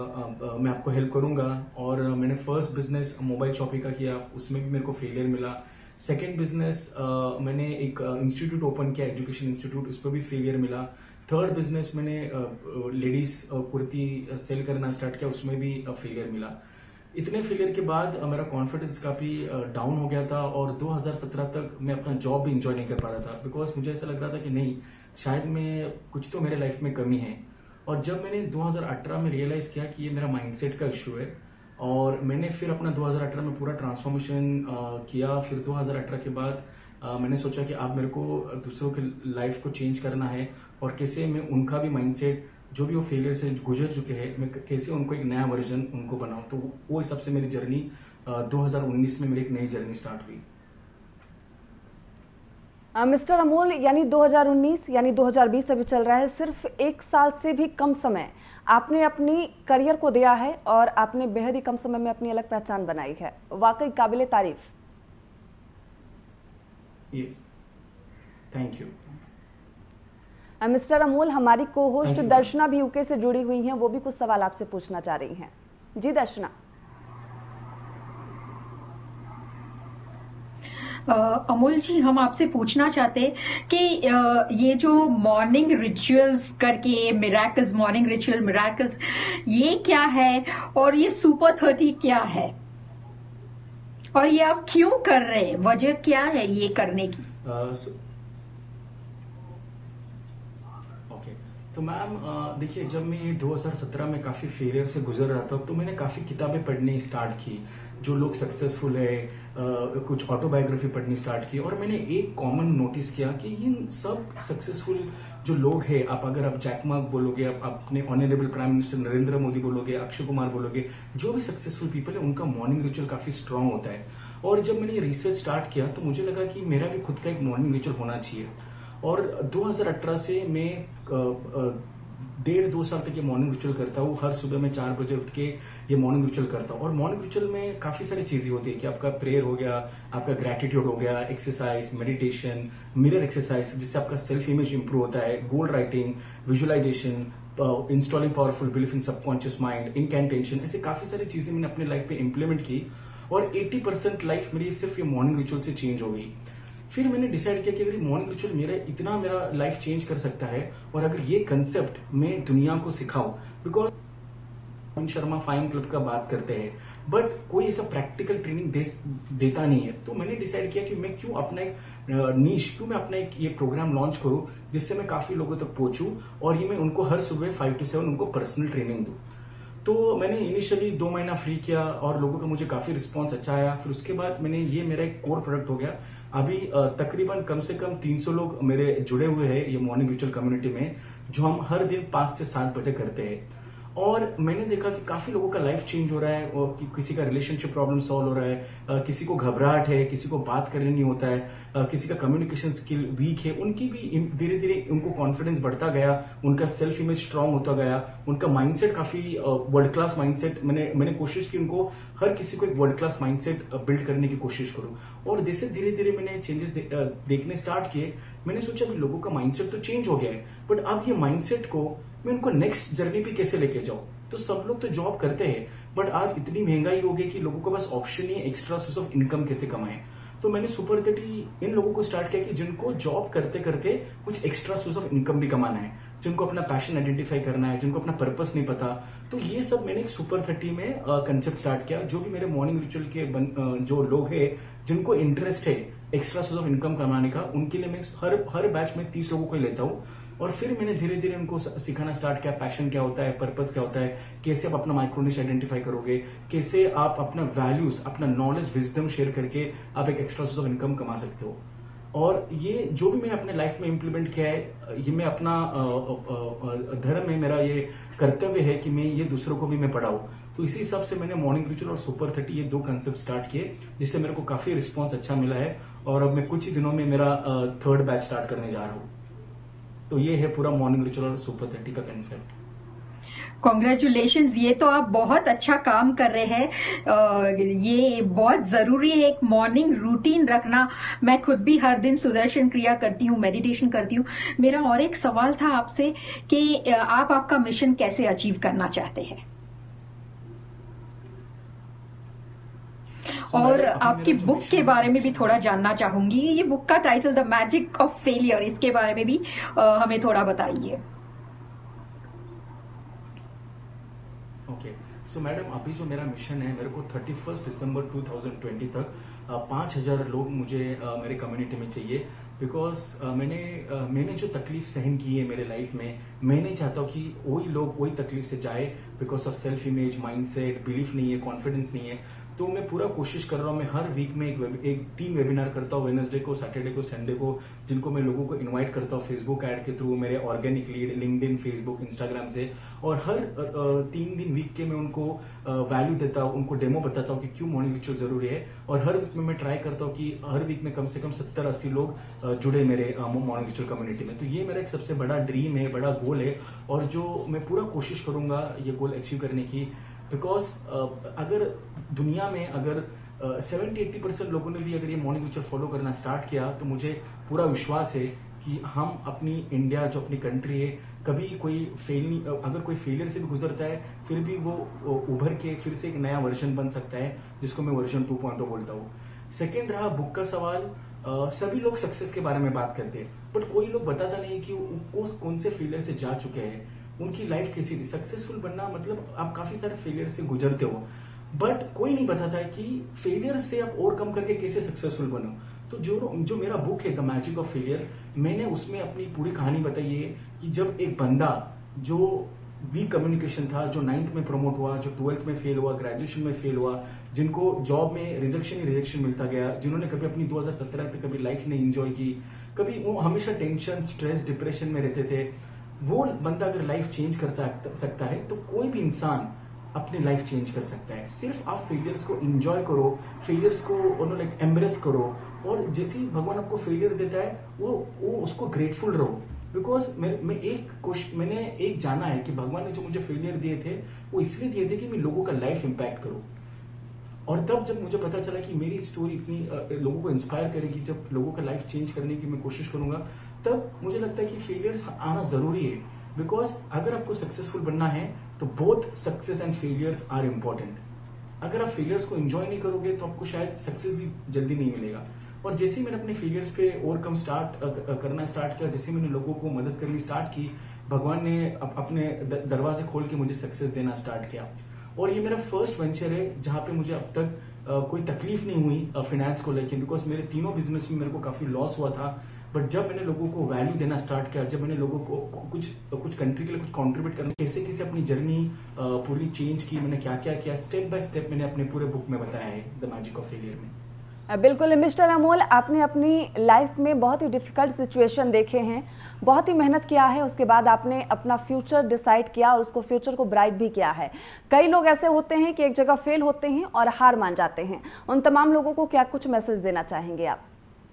आ, मैं आपको हेल्प करूंगा। और मैंने फर्स्ट बिजनेस मोबाइल शॉपिंग का किया, उसमें भी मेरे को फेलियर मिला। सेकेंड बिजनेस मैंने एक इंस्टीट्यूट ओपन किया, एजुकेशन इंस्टीट्यूट, उस पर भी फेलियर मिला। थर्ड बिजनेस मैंने लेडीज कुर्ती सेल करना स्टार्ट किया, उसमें भी फेलियर मिला। इतने फेलियर के बाद मेरा कॉन्फिडेंस काफी डाउन हो गया था और दो हज़ार सत्रह तक मैं अपना जॉब भी इंजॉय नहीं कर पा रहा था, बिकॉज मुझे ऐसा लग रहा था कि नहीं, शायद मैं कुछ तो मेरे लाइफ में कमी है। और जब मैंने दो हज़ार अठारह में रियलाइज किया कि ये मेरा माइंडसेट का इश्यू है, और मैंने फिर अपना दो हज़ार अठारह में पूरा ट्रांसफॉर्मेशन किया। फिर दो हज़ार अठारह के बाद आ, मैंने सोचा कि अब मेरे को दूसरों की लाइफ को चेंज करना है और कैसे मैं उनका भी माइंडसेट, जो भी वो फेलियर से गुजर चुके हैं, मैं कैसे उनको एक नया वर्जन उनको बनाऊं। तो वो हिसाब से मेरी जर्नी दो हज़ार उन्नीस में मेरी एक नई जर्नी स्टार्ट हुई। मिस्टर uh, अमोल, यानी दो हज़ार उन्नीस यानी दो हज़ार बीस अभी चल रहा है, सिर्फ एक साल से भी कम समय आपने अपनी करियर को दिया है और आपने बेहद ही कम समय में अपनी अलग पहचान बनाई है, वाकई काबिले तारीफ। Yes, thank you. Mister Amol, हमारी को होस्ट दर्शना भी यूके से जुड़ी हुई हैं, वो भी कुछ सवाल आपसे पूछना चाह रही हैं। जी दर्शना। अमोल जी, हम आपसे पूछना चाहते कि ये जो मॉर्निंग रिचुअल्स करके, मिराकल्स, मॉर्निंग रिचुअल मिराकल्स, ये क्या है और ये सुपर थर्टी क्या है और ये आप क्यों कर रहे हैं, वजह क्या है ये करने की? uh, so, तो मैम देखिए, जब मैं दो हज़ार सत्रह में काफ़ी फेलियर से गुजर रहा था तो मैंने काफ़ी किताबें पढ़नी स्टार्ट की, जो लोग सक्सेसफुल है, आ, कुछ ऑटोबायोग्राफी पढ़नी स्टार्ट की। और मैंने एक कॉमन नोटिस किया कि इन सब सक्सेसफुल जो लोग हैं, आप अगर आप जैक मा बोलोगे, आप अपने honourable prime minister Narendra Modi बोलोगे, अक्षय कुमार बोलोगे, जो भी सक्सेसफुल पीपल है उनका मॉर्निंग रिचुअल काफ़ी स्ट्रांग होता है। और जब मैंने रिसर्च स्टार्ट किया तो मुझे लगा कि मेरा भी खुद का एक मॉर्निंग रिचुअल होना चाहिए। और दो हज़ार अठारह से मैं डेढ़ दो साल तक ये मॉर्निंग रिचुअल करता हूँ। हर सुबह मैं चार बजे उठ के ये मॉर्निंग रिचुअल करता हूँ। और मॉर्निंग रिचुअल में काफी सारी चीजें होती है कि आपका प्रेयर हो गया, आपका ग्रेटिट्यूड हो गया, एक्सरसाइज, मेडिटेशन, मिरर एक्सरसाइज जिससे आपका सेल्फ इमेज इंप्रूव होता है, goal writing, visualisation, installing powerful belief in subconscious mind, incantation, ऐसे काफी सारी चीजें मैंने अपने लाइफ पे इम्प्लीमेंट की। और अस्सी परसेंट लाइफ मेरी सिर्फ ये मॉर्निंग रिचुअल से चेंज हो गई। फिर मैंने डिसाइड किया कि अगर मॉर्निंग रिचुअल मेरा इतना मेरा लाइफ चेंज कर सकता है और अगर ये कंसेप्ट मैं दुनिया को सिखाऊं, बिकॉज शर्मा फाइन क्लब का बात करते हैं बट कोई ऐसा प्रैक्टिकल ट्रेनिंग दे, देता नहीं है, तो मैंने डिसाइड किया कि मैं क्यों अपना एक नीश, क्यों मैं अपना एक ये प्रोग्राम लॉन्च करूं जिससे मैं काफी लोगों तक पहुंचूं और ये मैं उनको हर सुबह फाइव टू सेवन उनको पर्सनल ट्रेनिंग दूं। तो मैंने इनिशियली दो महीना फ्री किया और लोगों का मुझे काफी रिस्पॉन्स अच्छा आया। फिर उसके बाद मैंने ये मेरा एक कोर प्रोडक्ट हो गया। अभी तकरीबन कम से कम तीन सौ लोग मेरे जुड़े हुए हैं ये मॉर्निंग रिचुअल कम्युनिटी में, जो हम हर दिन पांच से सात बजे करते हैं। और मैंने देखा कि काफी लोगों का लाइफ चेंज हो रहा है और कि किसी का रिलेशनशिप प्रॉब्लम सॉल्व हो रहा है, किसी को घबराहट है, किसी को बात करने नहीं होता है, किसी का कम्युनिकेशन स्किल वीक है, उनकी भी धीरे धीरे उनको कॉन्फिडेंस बढ़ता गया, उनका सेल्फ इमेज स्ट्रांग होता गया, उनका माइंडसेट काफी वर्ल्ड क्लास माइंडसेट, मैंने मैंने कोशिश की उनको हर किसी को एक वर्ल्ड क्लास माइंडसेट बिल्ड करने की कोशिश करूं। और जैसे धीरे धीरे मैंने चेंजेस दे, देखने स्टार्ट किए, मैंने सोचा कि लोगों का माइंडसेट तो चेंज हो गया है, बट अब ये माइंडसेट को मैं उनको नेक्स्ट जर्नी पे कैसे लेके जाऊं। तो सब लोग तो जॉब करते हैं बट आज इतनी महंगाई हो गई कि लोगों को बस ऑप्शन ही एक्स्ट्रा सोर्स ऑफ इनकम कैसे कमाएं। तो मैंने सुपर थर्टी इन लोगों को स्टार्ट किया कि जिनको जॉब करते करते कुछ एक्स्ट्रा सोर्स ऑफ इनकम भी कमाना है, जिनको अपना पैशन आइडेंटिफाई करना है, जिनको अपना पर्पस नहीं पता। तो ये सब मैंने एक सुपर थर्टी में कंसेप्ट स्टार्ट किया। जो भी मेरे मॉर्निंग रिचुअल के बन, uh, जो लोग हैं जिनको इंटरेस्ट है एक्स्ट्रा सोर्स ऑफ इनकम कमाने का, उनके लिए मैं हर हर बैच में तीस लोगों को ही लेता हूँ। और फिर मैंने धीरे धीरे उनको सिखाना स्टार्ट किया पैशन क्या होता है, पर्पस क्या होता है, कैसे आप अपना माइक्रो निश आइडेंटिफाई करोगे, कैसे आप अपना वैल्यूज, अपना नॉलेज, विजडम शेयर करके आप एक एक्स्ट्रा सोर्स ऑफ इनकम कमा सकते हो। और ये जो भी मैंने अपने लाइफ में इंप्लीमेंट किया है, ये मैं अपना धर्म है, मेरा ये कर्तव्य है कि मैं ये दूसरों को भी मैं पढ़ाऊं। तो इसी हिसाब से मैंने मॉर्निंग रिचुअल और सुपर थर्टी ये दो कंसेप्ट स्टार्ट किए, जिससे मेरे को काफी रिस्पॉन्स अच्छा मिला है। और अब मैं कुछ ही दिनों में मेरा थर्ड बैच स्टार्ट करने जा रहा हूँ। तो ये है पूरा मॉर्निंग रिचुअल और सुपर थर्टी का कंसेप्ट। कॉन्ग्रेचुलेशंस, ये तो आप बहुत अच्छा काम कर रहे हैं। ये बहुत जरूरी है एक मॉर्निंग रूटीन रखना। मैं खुद भी हर दिन सुदर्शन क्रिया करती हूँ, मेडिटेशन करती हूँ। मेरा और एक सवाल था आपसे कि आप आपका मिशन कैसे अचीव करना चाहते हैं, और आपकी बुक के बारे में भी थोड़ा जानना चाहूंगी। ये बुक का title the magic of failure, इसके बारे में भी आ, हमें थोड़ा बताइए। ओके, सो मैडम अभी जो मेरा मिशन है, मेरे को thirty first December two thousand twenty तक पांच हजार लोग मुझे आ, मेरे कम्युनिटी में चाहिए। बिकॉज मैंने आ, मैंने जो तकलीफ सहन की है मेरे लाइफ में, मैं नहीं चाहता कि वही लोग वही तकलीफ से जाए because of self image, mindset, belief नहीं है, कॉन्फिडेंस नहीं है। तो मैं पूरा कोशिश कर रहा हूँ, मैं हर वीक में एक, एक तीन वेबिनार करता हूँ, वेडनेसडे को, सैटरडे को, संडे को, जिनको मैं लोगों को इनवाइट करता हूँ फेसबुक ऐड के थ्रू, मेरे organic lead LinkedIn, Facebook, Instagram से। और हर तीन दिन वीक के मैं उनको वैल्यू देता हूँ, उनको डेमो बताता हूँ कि क्यों मॉर्निंग रिचुअल जरूरी है। और हर वीक में मैं ट्राई करता हूँ कि हर वीक में कम से कम सत्तर अस्सी लोग जुड़े मेरे मॉर्निंग रिचुअल कम्युनिटी में। तो ये मेरा एक सबसे बड़ा ड्रीम है, बड़ा गोल है, और जो मैं पूरा कोशिश करूंगा ये गोल अचीव करने की। बिकॉज अगर दुनिया में अगर सेवेंटी एट्टी परसेंट लोगों ने भी अगर ये मॉर्निंग रिचुअल फॉलो करना स्टार्ट किया, तो मुझे पूरा विश्वास है कि हम अपनी इंडिया, जो अपनी कंट्री है, कभी कोई फेल, अगर कोई फेलियर से भी गुजरता है फिर भी वो उभर के फिर से एक नया वर्जन बन सकता है, जिसको मैं वर्जन टू पॉइंट बोलता हूँ। सेकेंड रहा बुक का सवाल। Uh, सभी लोग सक्सेस के बारे में बात करते हैं, बट कोई लोग बताता नहीं कि वो कौन से फेलियर से जा चुके हैं, उनकी लाइफ कैसी थी। सक्सेसफुल बनना मतलब आप काफी सारे फेलियर से गुजरते हो, बट कोई नहीं बताता है कि फेलियर से आप ओवरकम करके कैसे सक्सेसफुल बनो। तो जो जो मेरा बुक है द मैजिक ऑफ फेलियर, मैंने उसमें अपनी पूरी कहानी बताई है कि जब एक बंदा जो वीक कम्युनिकेशन था, जो नाइन्थ में प्रमोट हुआ, जो ट्वेल्थ में फेल हुआ, ग्रेजुएशन में फेल हुआ, जिनको जॉब में रिजेक्शन ही रिजेक्शन मिलता गया, जिन्होंने कभी अपनी दो हज़ार सत्रह तक कभी लाइफ नहीं एंजॉय की, कभी वो हमेशा टेंशन, स्ट्रेस, डिप्रेशन में रहते थे, वो बंदा अगर लाइफ चेंज कर सकता है तो कोई भी इंसान अपनी लाइफ चेंज कर सकता है। सिर्फ आप फेलियर्स को एंजॉय करो, फेलियर्स को लाइक एम्ब्रेस करो, और जैसे ही भगवान आपको फेलियर देता है वो वो उसको ग्रेटफुल रहो। बिकॉज मैं, मैं एक कोशिश मैंने एक जाना है कि भगवान ने जो मुझे फेलियर दिए थे वो इसलिए दिए थे कि मैं लोगों का लाइफ इंपैक्ट करूं। और तब जब मुझे पता चला कि मेरी स्टोरी इतनी लोगों को इंस्पायर करेगी, जब लोगों का लाइफ चेंज करने की मैं कोशिश करूंगा, तब मुझे लगता है कि फेलियर्स आना जरूरी है। बिकॉज अगर आपको सक्सेसफुल बनना है तो both success and failures are important. अगर आप फेलियर्स को एंजॉय नहीं करोगे तो आपको शायद सक्सेस भी जल्दी नहीं मिलेगा। और जैसे ही मैंने अपने फेलियर्स पे ओवरकम स्टार्ट करना स्टार्ट किया, जैसे मैंने लोगों को मदद करनी स्टार्ट की, भगवान ने अपने दरवाजे खोल के मुझे सक्सेस देना स्टार्ट किया। और ये मेरा फर्स्ट वेंचर है जहाँ पे मुझे अब तक uh, कोई तकलीफ नहीं हुई फाइनेंस को लेके, बिकॉज मेरे तीनों बिजनेस में मेरे को काफी लॉस हुआ था। बट जब मैंने लोगों को वैल्यू देना स्टार्ट किया, जब मैंने लोगों को कुछ कुछ कंट्री के लिए कुछ कंट्रीब्यूट करना, कैसे कैसे अपनी जर्नी पूरी चेंज की, मैंने क्या क्या किया, स्टेप बाय स्टेप मैंने अपने पूरे बुक में बताया है द मैजिक ऑफ फेलियर में। बिल्कुल मिस्टर अमोल, आपने अपनी लाइफ में बहुत ही डिफिकल्ट सिचुएशन देखे हैं, बहुत ही मेहनत किया है, उसके बाद आपने अपना फ्यूचर डिसाइड किया और उसको फ्यूचर को ब्राइट भी किया है। कई लोग ऐसे होते हैं कि एक जगह फेल होते हैं और हार मान जाते हैं, उन तमाम लोगों को क्या कुछ मैसेज देना चाहेंगे आप?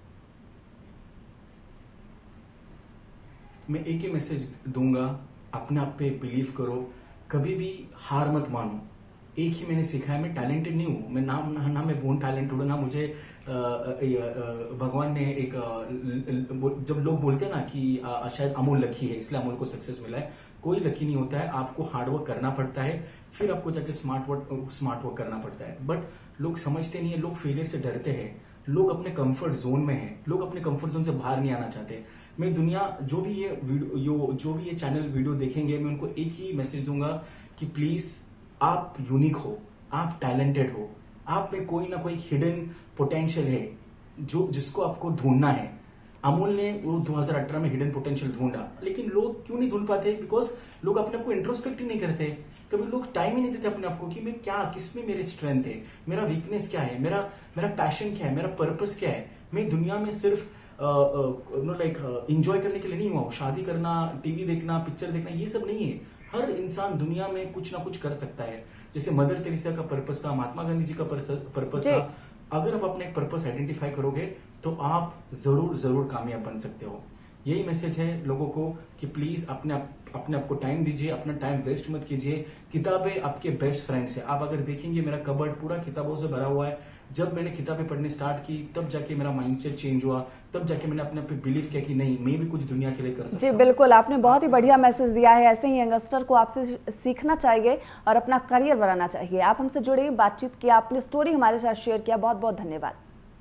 मैं एक ही मैसेज दूंगा, अपने आप पे बिलीव करो, कभी भी हार मत मानो। एक ही मैंने सीखा है, मैं टैलेंटेड नहीं हूँ, मैं ना ना, ना मैं बोन टैलेंटेड हूँ, ना मुझे आ, आ, आ, भगवान ने एक आ, जब लोग बोलते हैं ना कि आ, शायद अमोल लकी है इसलिए अमोल को सक्सेस मिला है, कोई लकी नहीं होता है। आपको हार्डवर्क करना पड़ता है, फिर आपको जाके स्मार्ट वर्क स्मार्ट वर्क करना पड़ता है। बट लोग समझते नहीं है, लोग फेलियर से डरते हैं, लोग अपने कंफर्ट जोन में हैं, लोग अपने कंफर्ट जोन से बाहर नहीं आना चाहते। मैं दुनिया जो भी ये वीडियो जो भी ये चैनल वीडियो देखेंगे, मैं उनको एक ही मैसेज दूंगा कि प्लीज आप यूनिक हो, आप टैलेंटेड हो, आप में कोई ना कोई हिडन पोटेंशियल है जो जिसको आपको ढूंढना है। अमोल ने वो दो हज़ार अठारह में हिडन पोटेंशियल ढूंढा, लेकिन लोग क्यों नहीं ढूंढ पाते? बिकॉज लोग अपने आप को इंट्रोस्पेक्ट ही नहीं करते, कभी लोग टाइम ही नहीं देते अपने आप को कि मैं क्या, किसमें मेरे स्ट्रेंथ है, मेरा वीकनेस क्या है, मेरा मेरा पैशन क्या है, मेरा पर्पस क्या है। मैं दुनिया में सिर्फ नो लाइक एंजॉय करने के लिए नहीं हुआ हूँ, शादी करना, टीवी देखना, पिक्चर देखना, ये सब नहीं है। हर इंसान दुनिया में कुछ ना कुछ कर सकता है। जैसे मदर तेरेसा का पर्पस था, महात्मा गांधी जी का पर्पस था। अगर आप अपना एक पर्पस आइडेंटिफाई करोगे तो आप जरूर जरूर कामयाब बन सकते हो। यही मैसेज है लोगों को कि प्लीज अपने आप अपने आप को टाइम दीजिए, अपना टाइम वेस्ट मत कीजिए। किताबें आपके बेस्ट फ्रेंड्स है। आप अगर देखेंगे मेरा कबर्ड पूरा किताबों से भरा हुआ है। जब मैंने किताबें पढ़नी स्टार्ट की तब जाके मेरा माइंडसेट चेंज हुआ, तब जाके मैंने अपने आप पे बिलीव किया कि नहीं, मैं भी कुछ दुनिया के लिए कर सकता हूं। जी बिल्कुल, आपने बहुत ही बढ़िया मैसेज दिया है। ऐसे ही यंगस्टर को आपसे सीखना चाहिए और अपना करियर बनाना चाहिए। आप हमसे जुड़े, बातचीत किया, अपनी स्टोरी हमारे साथ शेयर किया, बहुत बहुत धन्यवाद।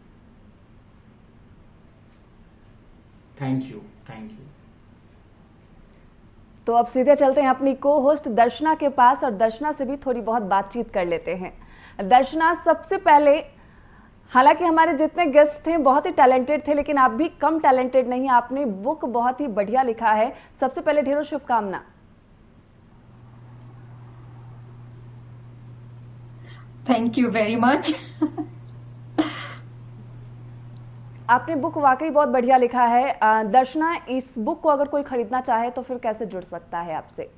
Thank you thank you. तो अब सीधे चलते हैं अपनी को होस्ट दर्शना के पास और दर्शना से भी थोड़ी बहुत बातचीत कर लेते हैं। दर्शना, सबसे पहले, हालांकि हमारे जितने गेस्ट थे बहुत ही टैलेंटेड थे, लेकिन आप भी कम टैलेंटेड नहीं, आपने बुक बहुत ही बढ़िया लिखा है। सबसे पहले ढेरों शुभकामना। Thank you very much. आपने बुक वाकई बहुत बढ़िया लिखा है। दर्शना, इस बुक को अगर कोई खरीदना चाहे तो फिर कैसे जुड़ सकता है आपसे?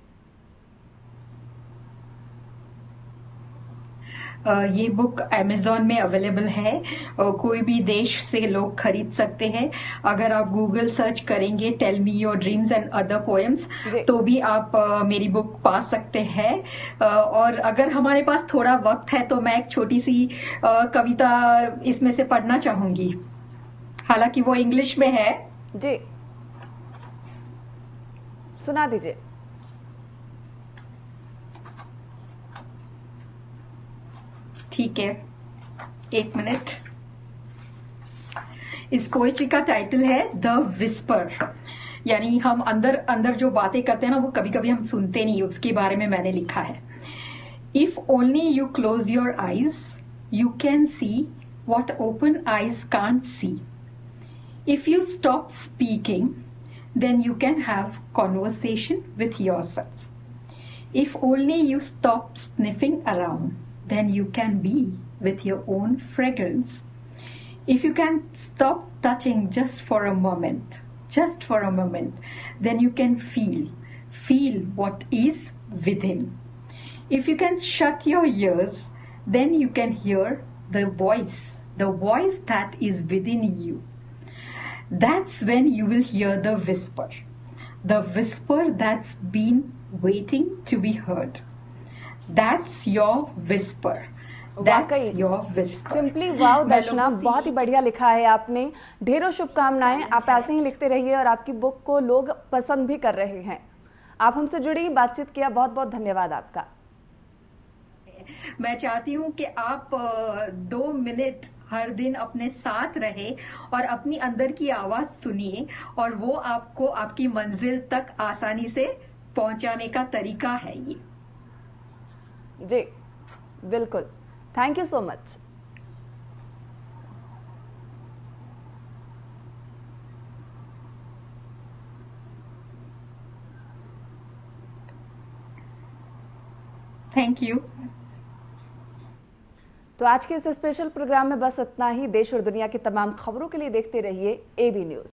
ये बुक अमेज़न में अवेलेबल है, कोई भी देश से लोग खरीद सकते हैं। अगर आप गूगल सर्च करेंगे tell me your dreams and other poems तो भी आप मेरी बुक पा सकते हैं। और अगर हमारे पास थोड़ा वक्त है तो मैं एक छोटी सी कविता इसमें से पढ़ना चाहूंगी, हालांकि वो इंग्लिश में है। जी, सुना दीजिए। ठीक है, एक मिनट। इस पोएट्री का टाइटल है द विस्पर, यानी हम अंदर अंदर जो बातें करते हैं ना, वो कभी कभी हम सुनते नहीं, उसके बारे में मैंने लिखा है। If only you close your eyes you can see what open eyes can't see. If you stop speaking, then you can have conversation with yourself. If only you stop sniffing around, then you can be with your own fragrance. If you can stop touching just for a moment, just for a moment, then you can feel, feel what is within. If you can shut your ears, then you can hear the voice, the voice that is within you. That's when you will hear the whisper, the whisper that's been waiting to be heard. That's your whisper. That's your whisper. Simply wow Darshana, बहुत ही बढ़िया लिखा है आपने। ढेरों शुभकामनाएं, आप ऐसे ही लिखते रहिए और आपकी बुक को लोग पसंद भी कर रहे हैं। आप हमसे जुड़ी, बातचीत किया, बहुत बहुत धन्यवाद आपका। मैं चाहती हूँ कि आप दो मिनट हर दिन अपने साथ रहे और अपनी अंदर की आवाज सुनिए, और वो आपको आपकी मंजिल तक आसानी से पहुंचाने का तरीका है ये। जी बिल्कुल, thank you so much. Thank you. तो आज के इस स्पेशल प्रोग्राम में बस इतना ही। देश और दुनिया की तमाम खबरों के लिए देखते रहिए एबी न्यूज।